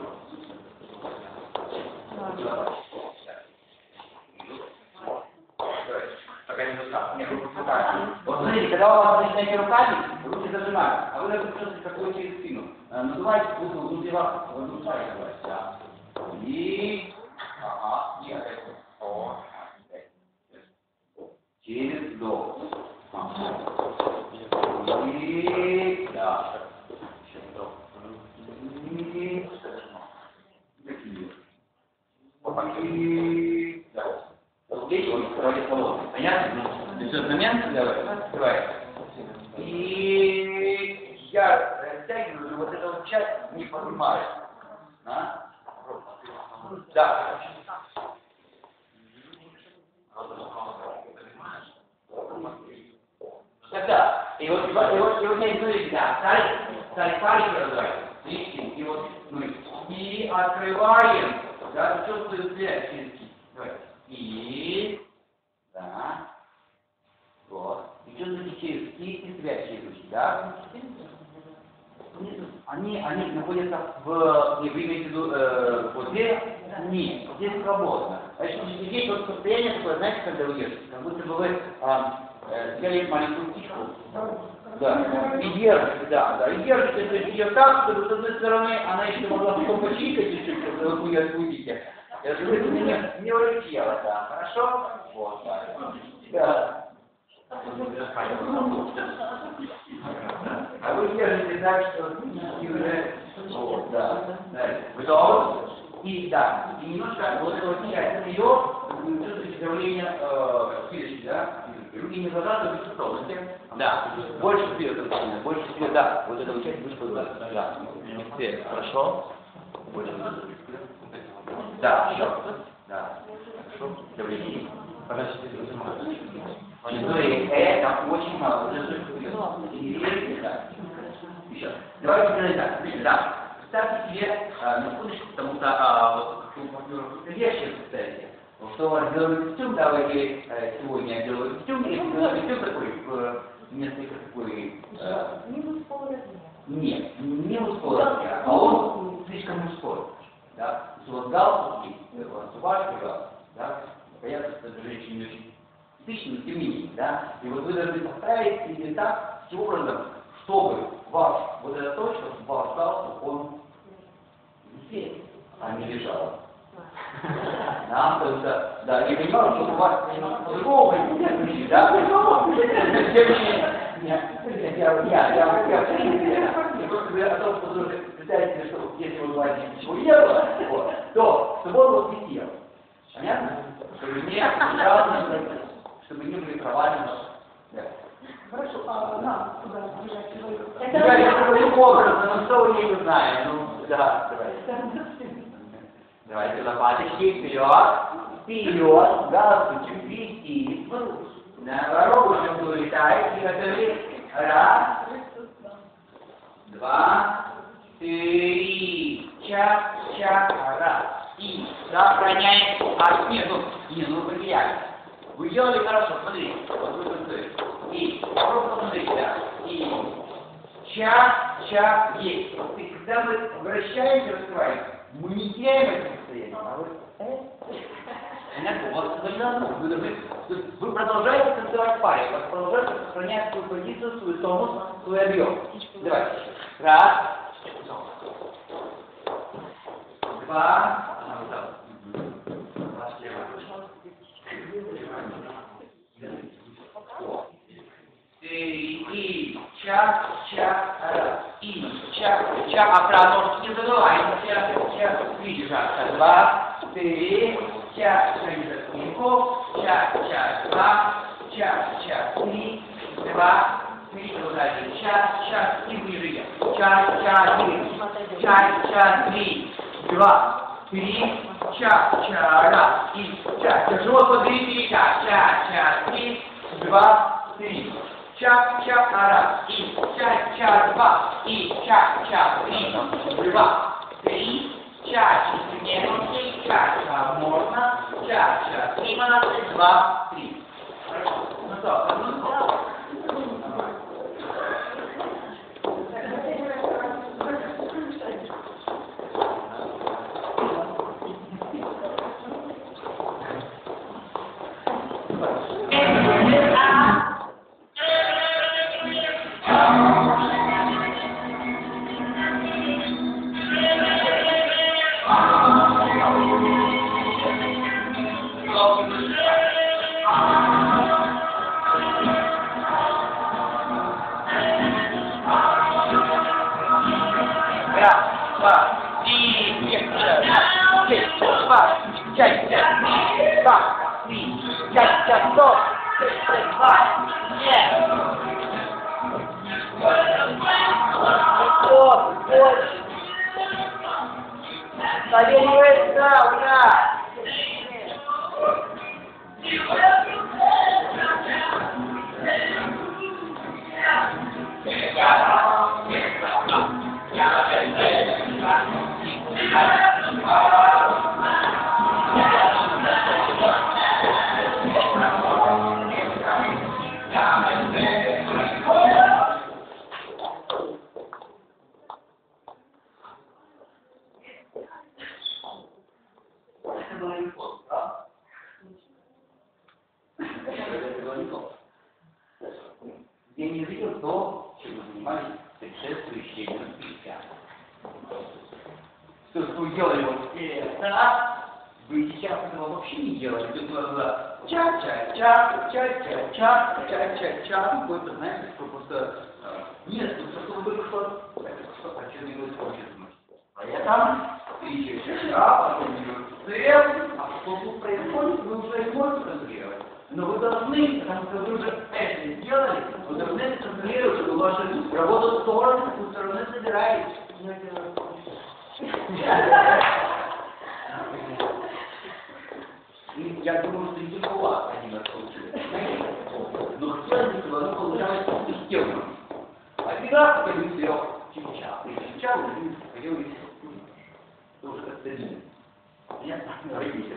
Пока не достаточно. Нет, руки руками. Вот смотрите, когда у вас начинаете руками, руки зажимают, а вы даже чувствуете, как вы через спину. Надуваете, будто внутри вас, внутри вас. Да. И... Ага. И опять. О. Через вдох. И... Да. И... Такие. И... Да. здесь он вроде холодный. Понятно? Этот момент, давай, давай. И я растягиваю, но вот эта вот часть не поднимаю. А? Да. Тогда, и вот, и вот, и вот, и вот я иду, да, стали, стали пальцы развивать, видите, и вот мы, и открываем, да, чувствуем связь через кисть, давай, и, да, вот, и чувствуете через кисть и связь через руки, да, они, они находятся в, вы имеете в виду, э, вот здесь, нет, вот здесь свободно, значит, здесь вот состояние такое, знаете, когда вы держите, как будто бы вы, а, взяли маленькую птичку, да, и держите, да, да, и держите, то есть ее так, чтобы с одной стороны она еще могла потом почикать чуть-чуть, когда вы ее отпустите. Это не, не улетело, да, хорошо? Вот, так. Да. А вы держите так, что и уже, вот, да, да. Готовы? И, да, и немножко вот эта вот часть ее, вы чувствуете давление э, спирочки, да? Руки не зажаты, без готовности. Да. Больше вперед, больше вперед, да. Вот эта вот часть выше туда. Да. Теперь, хорошо. Больше. Да, еще. Да. Хорошо. Давление. Подожди, ну и это очень мало. Да. Еще. Давайте сделаем так. Да. Ставьте себе а, на секундочку, потому что а, вот как вы партнеров вещи ставите. Что у вас делает костюм, давайте э, сегодня я делаю костюм, и костюм такой, в несколько такой... Э, Минус полразмера. нет, не мускулатный, а он слишком мужской. Да? То есть у вас галстук есть, у вас рубашка, галстук, да? Понятно, что это женщине не очень тысячно, но тем не менее, да? И вот вы должны поставить себе так, таким образом, чтобы ваш, вот эта точка, ваш галстук, он висел, а не лежал. Да, потому что, да, я понимаю, что у вас по-другому нет, да, по-другому, тем не менее, нет, я, я, я, я, я просто говорю о том, что вы представляете, что если у вас ничего не было, вот, то, чтобы он вот висел, понятно? Чтобы не жалко, чтобы не были провалены, да. Хорошо, а нам куда бежать? Я не таким образом, но что вы не знаете, ну, да, давайте. Давайте лопаточки вперед, вперед, галстучек вести, воробушек улетает, и готовы. Раз, два, три, час, час, раз. И сохраняем, а нет, ну, не, ну вы потеряли. Вы делали хорошо, смотрите, вот вы танцуете. И просто смотрите, да, и час, час, есть. И когда вы вращаете, раскрываете, мы не теряем это состояние, а вы... Понятно? Вот вы должны, вы продолжаете танцевать в паре, вы продолжаете сохранять свою позицию, свой тонус, свой объем. Давайте. Раз. Два. И час, час, раз. И час, час, а про ножки не забываем. Час, час, три держаться. Два, три, час, шесть за спинку. Час, час, два, час, час, три, два, три, один. Час, час, и выше. Час, час, три. Час, час, три, два, три, час, час, раз. И час, живот подвигайте. Час, час, час, три, два, три. Час, час, раз, и час, час, два, и час, час, три, два, три, час, не нужно, час, час, можно, час, час, три, два, три. Хорошо. Ну что, одну сколько? Два, четыре, два, шесть, два, пять, два, три, ча, ча, стоп, шесть, шесть, два, нет. Стоп, больше. Поверивается, ура! Это было легко, да? Это было легко. Я не видел то, чем вы занимались предшествующие мероприятия. То, что вы делали вот это, вы сейчас этого вообще не делали. То есть у вас было ча-ча-ча, ча-ча-ча, ча-ча-ча, какой-то, знаете, что просто нет, тут что вы что это что о чем не будет хочет. А я там и ча-ча, потом идет а что тут происходит, вы уже не можете контролировать. Но вы должны, потому что вы уже это сделали, вы должны это контролировать, чтобы вашу работу в сторону, вы все равно собираетесь. И я думаю, что не только у вас один раз получилось. Но хотелось бы, чтобы оно получалось системно. Один раз я бы сделал чича, и чича уже не хотел и все. Уже как-то не. Нет, родители.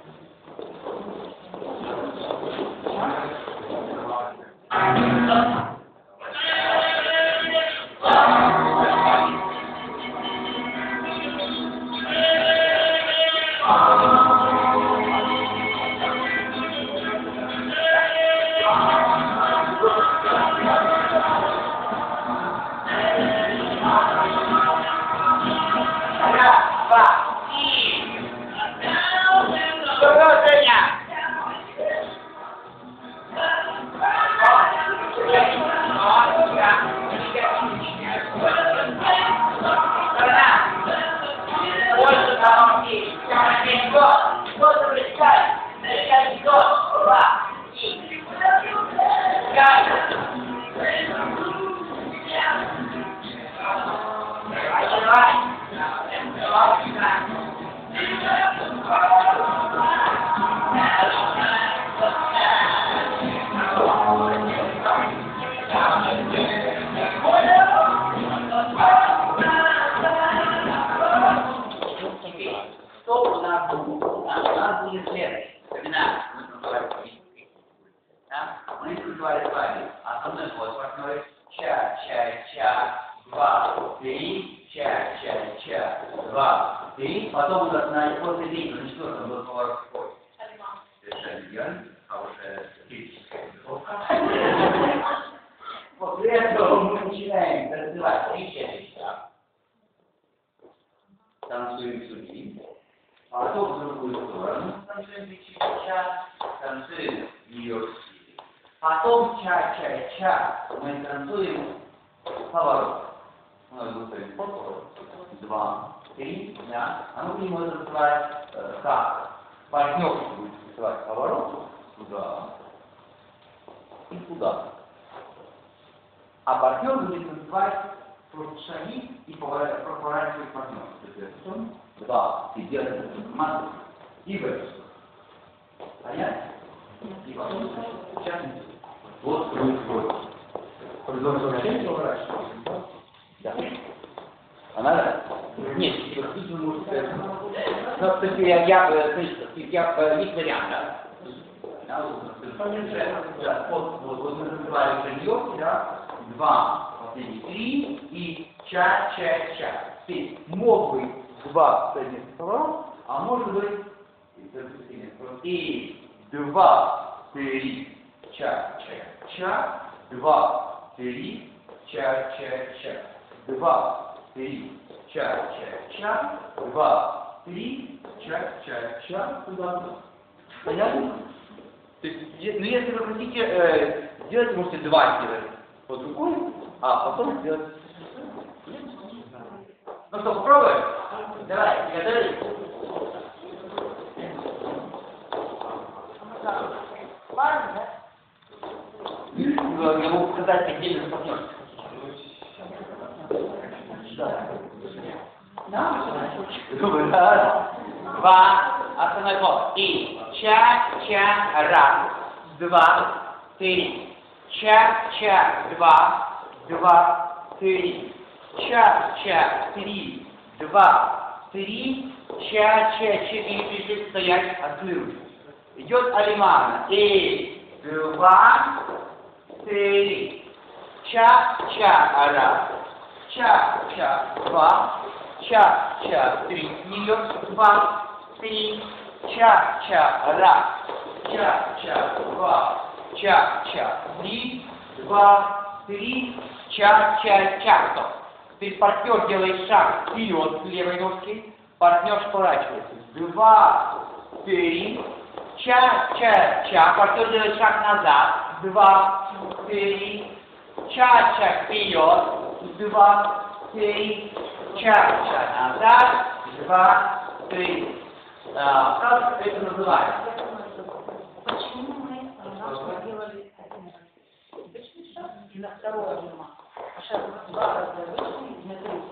Потом у нас на после день, на четвертом был поворот какой? Совершенно верно. Хорошая физическая подготовка. После этого мы начинаем развивать три часа. Танцуем судьи. Потом в другую сторону танцуем три часа. Танцуем ее стиль. Потом ча-ча-ча мы танцуем поворот. У нас будет поворот. Два. Три, да, а мы будем это называть э, как? Партнер будет называть поворот туда и туда. А партнер будет называть просто шаги и поворачивать партнер. То есть это два, ты делаешь информацию и в эту сторону. Понятно? И потом сейчас вот происходит. Продолжение поворачивать. Да. А надо? Нет, вы можете сказать. Но, кстати, я, я, я, есть вариант, да? Да, вот, вот, вот мы называем шагьёвки, да? Два, последние три и ча-ча-ча. Теперь мог быть два последних слова, а может быть и два, три, ча-ча-ча, два, три, ча-ча-ча, два, три, ча-ча-ча, два, три, ча-ча-ча, туда. Понятно? То есть, ну если вы хотите э, сделать, можете два сделать под рукой, а потом сделать. Ну что, попробуем? Давай, готовились? Важно, да? Я могу показать отдельно партнер. Раз, два, основной ход. И ча, ча, раз, два, три. Ча, ча, два, два, три. Ча, ча, три, два, три. Ча, ча, четыре. Пришли стоять, открыл. Идет алимана. И два, три. Ча, ча, раз. Ча, ча, два. Ча, ча, три. Нее. Два, три. Ча, ча, раз. Ча, ча, два. Ча, ча, три. Два, три. Ча, ча, ча. Стоп. Теперь партнер делает шаг вперед с левой ножки. Партнер поворачивается. Два, три. Ча, ча, ча. Партнер делает шаг назад. Два, три. Ча, ча, вперед. Два, три. Ча, ча, назад. Два, три. А, как это называется? Почему мы а, делали один раз? Обычный шаг и на второй отжима. А шаг два раза обычный и на третий.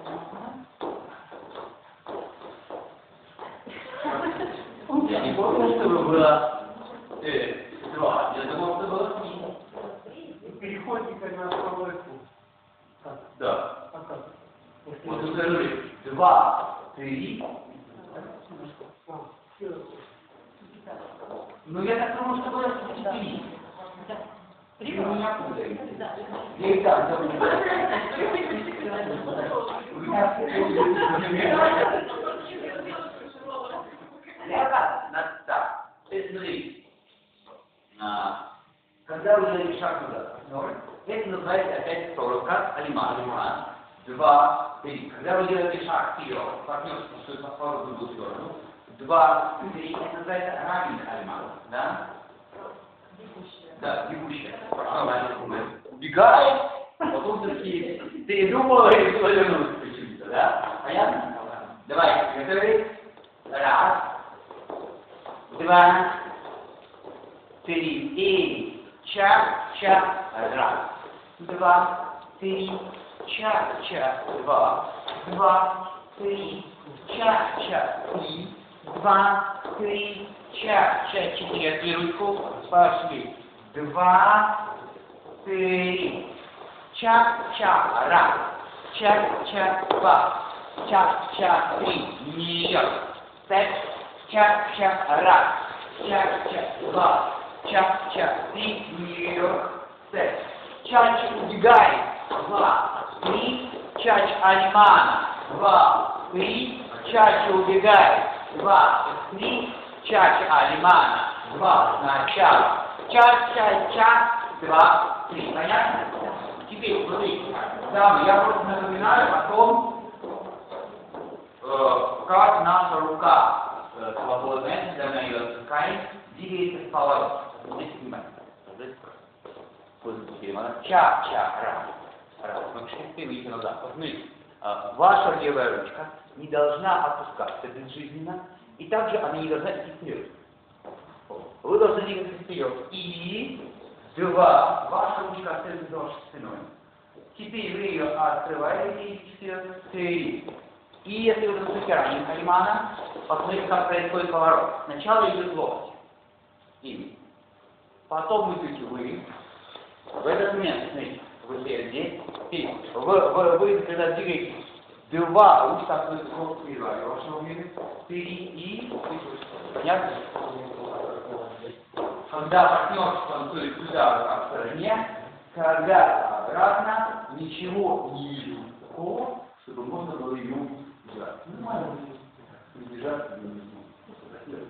Я не помню, чтобы было э, два. Я думал, что было три. Переходите на второй круг. Да. Вот вы скажите, два, три. Ну я так думал, что было четыре. Три у меня путаете. Я и так думаю. Да. Смотри. Когда вы делаете шаг назад, это называется опять второй алиман. Два, три. Когда вы делаете шаг вперед, партнер спустит на вторую другую сторону. Два, три. Это называется равен алиман. Да? Да, бегущая. Убегает, потом все-таки ты думала и вернулся почему-то, да? Понятно? Давай, готовы? Раз, два, три. И ча, ча, раз. Два, три. Ча, ча, два. Два, три. Ча, ча, три. Два, три. Ча, ча, четыре. Отвели ручку. Пошли. Два, три. Ча, ча, раз. Ча, ча, два. Ча, ча, три. Нее. Пять. Ча, ча, раз. Ча, ча, два. Ча, ча, три. Нее. Пять. Ча, ча, убегает. Два, три. Ча, ча, алимана. Два, три. Ча, ча, убегает. Два, три. Ча, ча, алимана. Два, начало. Ча-ча-ча, два, три. Понятно? Теперь, смотрите, дамы, я просто напоминаю о том, э, как наша рука э, свободная, когда мы ее отпускаем, двигается в поворот. Здесь внимание. Ча-ча, раз. Раз. Мы шли еще назад. Посмотрите, э, ваша левая ручка не должна опускаться безжизненно, и также она не должна идти вперед. Вы должны двигаться вперед. И два. Ваша ручка остается за вашей спиной. Теперь вы ее открываете и вперед. Три. И если вы достаете ранее алимана, посмотрите, как происходит поворот. Сначала идет локоть. И потом идете вы. В этот момент, смотрите, вы стоите здесь. И вы, вы, вы когда двигаетесь, два ручка остается вперед. Вашего мира. Три. И понятно? Когда партнер танцует сюда, в стороне, когда обратно, ничего не вижу такого, чтобы можно было ему держать. Нормально. Держать не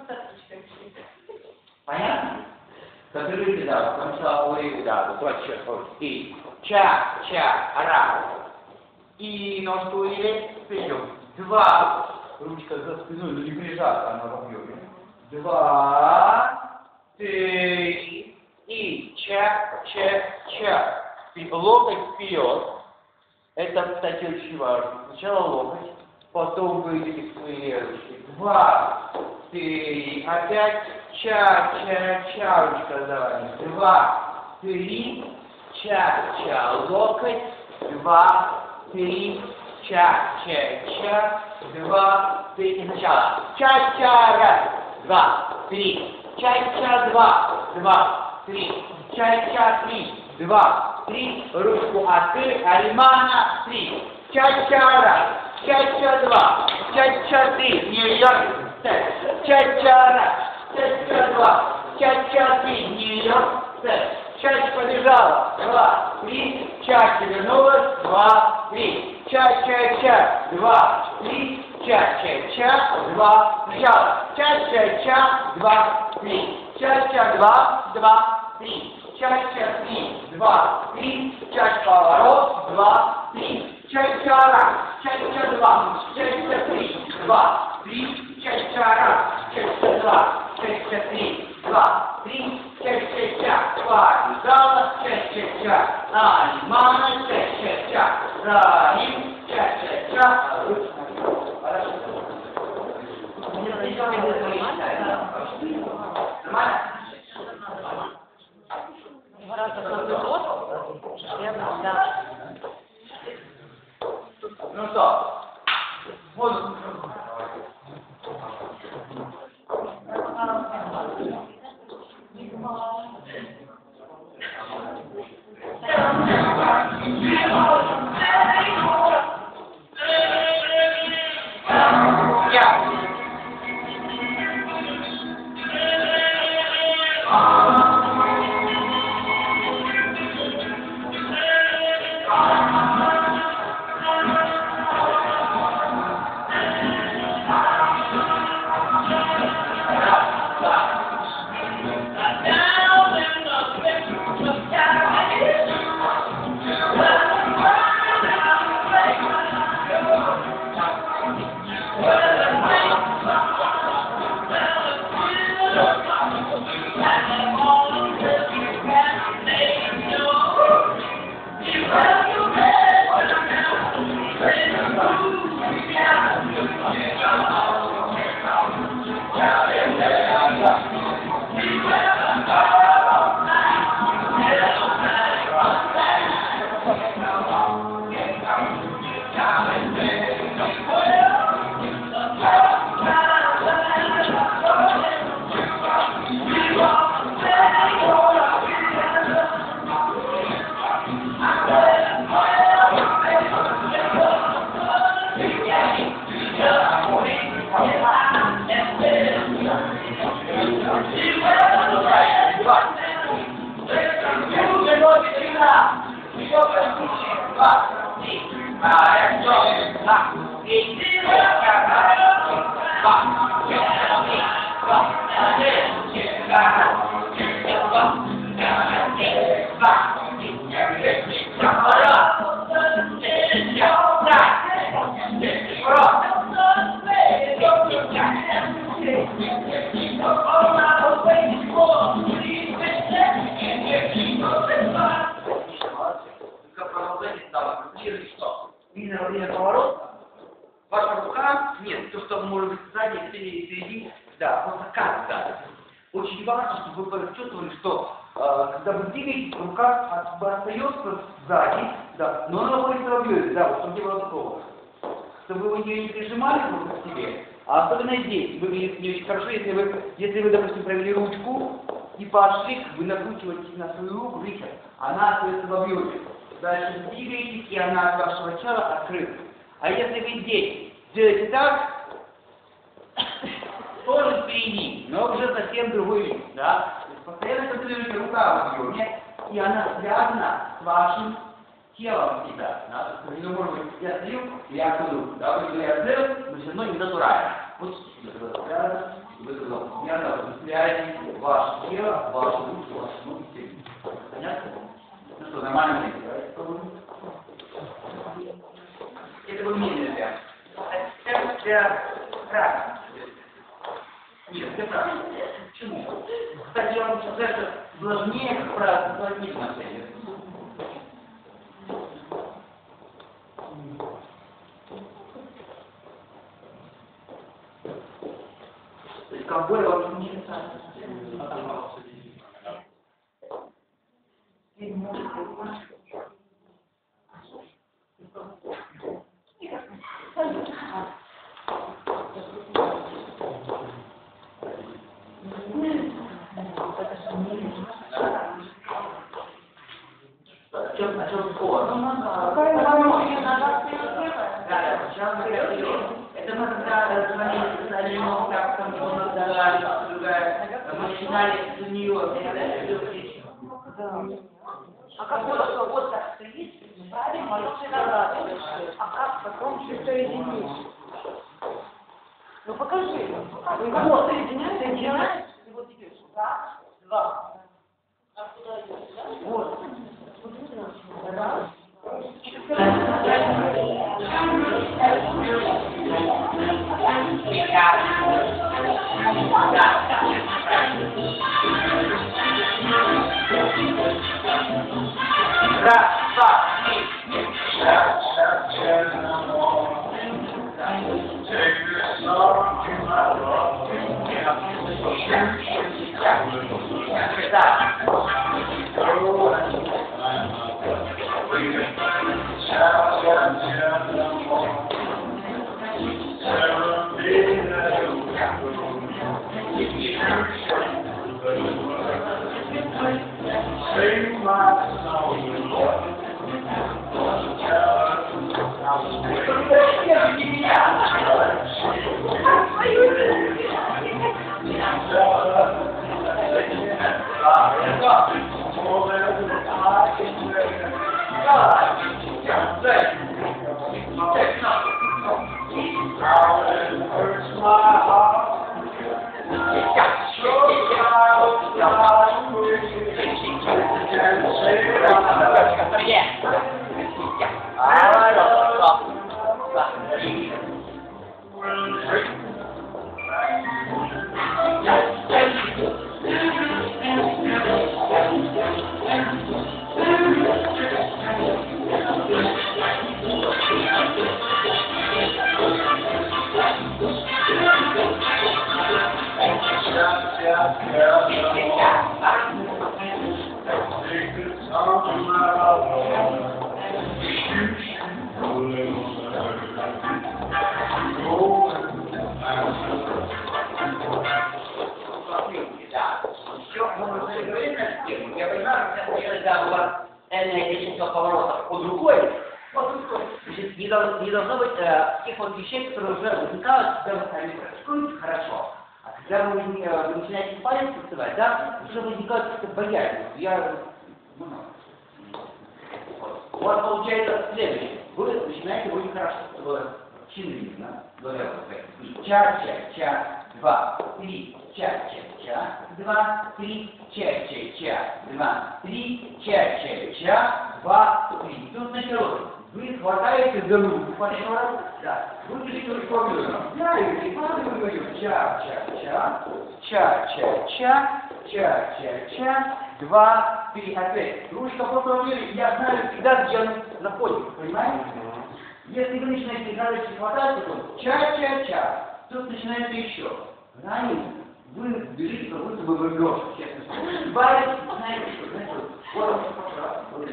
понятно? Смотрите, да, сначала говорили, да, вот и ча, ча, раз. И ножку или вперед. Два. Ручка за спиной, но не прижата, она в объеме. Два. Три. И ча, ча, ча. И локоть вперед. Это, кстати, очень важно. Сначала локоть, потом вы идете к своей ручке. Два. Три. Опять ча-ча-ча, ручка давай. Два, три, ча-ча, локоть. Два, три, ча-ча-ча. Два, три, сначала. Ча-ча, раз, два, три. Ча-ча, два, два, три. Ча-ча, три, два, три. Ручку от Альмана, три. Ча-ча, раз. Ча-ча, два. Ча-ча, три. Нью-Йорк. Ча-ча, раз. Ча-ча, два. Ча-ча, три. Нью-Йорк. Ча-ча побежала. Два, три. Ча-ча вернулась. Два, три. Ча-ча-ча. Два, три. Ча-ча-ча. Два. Сначала. Ча-ча-ча. Два, три. Ча-ча, два, два, три. Ча-ча, три. Два, три. Ча-ча поворот. Два, три. Ча-ча раз. Ча-ча два. Ча-ча три. Два, три. Ча-ча раз. Ча-ча два. Ча-ча три. Два, три. Ча-ча-ча. Побежала. Ча-ча-ча. Альмана. Ча-ча-ча. Раим. Ча-ча-ча. Хорошо. Нормально? Два раза каждый год. Да. Ну что? Вот. Я. Видно во время поворота, ваша рука, нет, то, что может быть сзади, впереди, впереди, да, просто как сзади. Очень важно, чтобы вы почувствовали, что э, когда вы двигаетесь, рука от, остается сзади, да, но она находится в объеме, да, вот чтобы не было такого. Чтобы вы ее не прижимали просто к себе, а особенно здесь, выглядит не очень хорошо, если вы, если вы, допустим, провели ручку и пошли, вы накручиваете на свою руку, видите, она остается в объеме. Дальше двигаетесь, и она от вашего тела открыта. А если вы здесь делаете так, тоже впереди, но уже совсем другой вид, да? То есть постоянно контролируете рука в объеме, и она связана с вашим телом всегда, да? То есть, ну, может быть, я стою, я кладу, да? Если я стою, но все равно не натурально. Вот связано, вы постоянно выставляете ваше тело, вашу руку, вашу ноги, тело. Понятно? Ну что, нормально? Это был медленный вариант. Это для правильно. Нет, для правильно. Почему? Кстати, я вам хочу сказать, что сложнее, как правило, сложнее на самом деле. То есть ковбой вообще не касается. В чем, о чем спор? Да, Да, сейчас мы говорим, это мы когда звонили, сказали, ну, как там, что нас дала, другая, мы начинали за нее, это все отлично. А как вот, что вот так стоит, правильно, а как потом все соединить? Ну покажи. Вот, соединяешь, соединяешь, и вот теперь раз, два. А куда идешь? Вот. Раз. Раз, два, три. Sing my song, Lord. Я понимаю, когда у вас энное количество поворотов под рукой, значит, не, должно, не должно быть э, тех вот вещей, которые уже возникают, когда вы сами практикуете хорошо. А когда вы, э, вы начинаете палец танцевать, да, уже возникают какие-то боязни. Я, ну, вот. У вас получается следующее. Вы начинаете очень хорошо, чины видно, говоря вот ча-ча-ча, два, три, ча-ча-ча, два, три, ча-ча-ча, два, три, ча-ча-ча, два, три. Тут началось. Вы хватаете за руку, партнера, да, вы пишите формулу. Я и говорю, ча-ча-ча, ча-ча-ча, ча-ча-ча, два, три, опять. Ручка по формуле, я знаю всегда, где она находится, понимаете? Если вы начинаете играть и хватать, то ча-ча-ча, тут начинается еще. Ранее вы бежите, как будто бы вы лёжа, честно сказать. Баете, знаете что, знаете, вот, вот,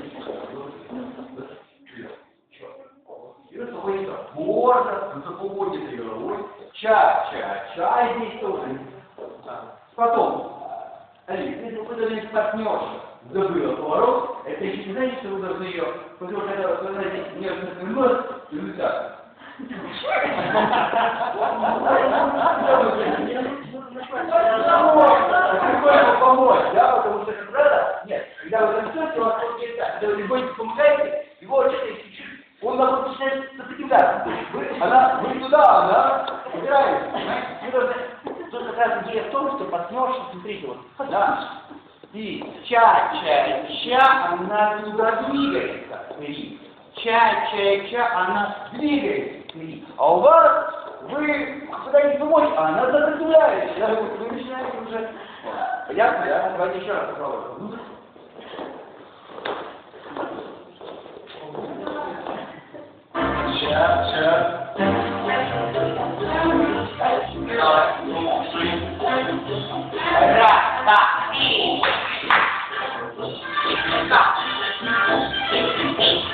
берется ходится гордо, высокоудитой головой, ча-ча-ча, и здесь тоже. Потом, если вы должны партнерша забыла поворот, это еще не значит, что вы должны ее, потому что когда вы знаете, нежно повернуть, и вы так. Прикольно помочь, да, потому что как раз, нет, когда вы танцуете, у вас получается так, когда вы ребенку помогаете, его что-то чуть-чуть, он наоборот начинает сопротивляться. Она, вы туда, она убирается. Вы должны, тут как раз идея в том, что партнерша, смотрите, вот, да, и ча-ча-ча, она туда двигается, три. Ча-ча-ча, она двигается, три. А у вас, вы пытаетесь помочь, а она сопротивляется. Да, вы начинаете уже. Понятно, да? Давайте еще раз попробуем. Ча-ча. Раз, два, три. Thank you.